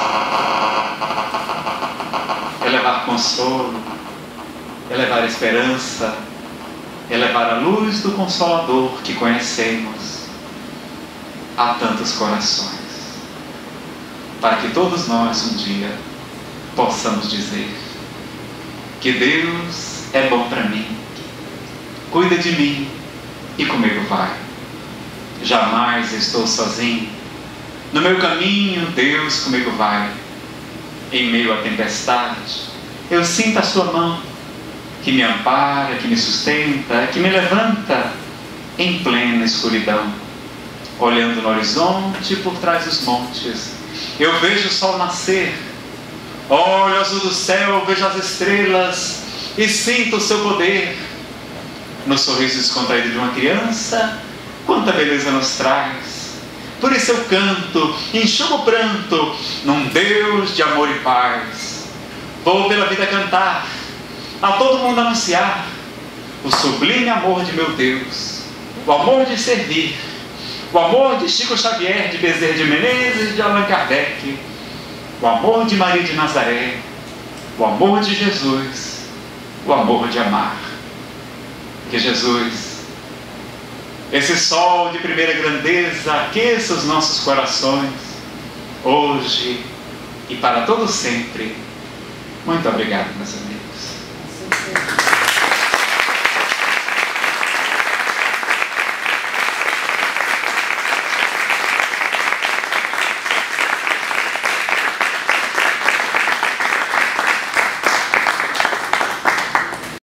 é levar consolo, é levar esperança, é levar a luz do Consolador que conhecemos a tantos corações, para que todos nós um dia possamos dizer que Deus é bom para mim, cuida de mim e comigo vai. Jamais estou sozinho, no meu caminho Deus comigo vai. Em meio à tempestade eu sinto a sua mão, que me ampara, que me sustenta, que me levanta em plena escuridão. Olhando no horizonte por trás dos montes, eu vejo o sol nascer. Olho o azul do céu, vejo as estrelas e sinto o seu poder. No sorriso descontraído de uma criança, quanta beleza nos traz. Por isso eu canto, enxugo o pranto, num Deus de amor e paz. Vou pela vida cantar, a todo mundo anunciar o sublime amor de meu Deus, o amor de servir, o amor de Chico Xavier, de Bezerra de Menezes, de Allan Kardec, o amor de Maria de Nazaré, o amor de Jesus, o amor de amar. Que Jesus esse sol de primeira grandeza aqueça os nossos corações, hoje e para todo sempre. Muito obrigado, meus amigos.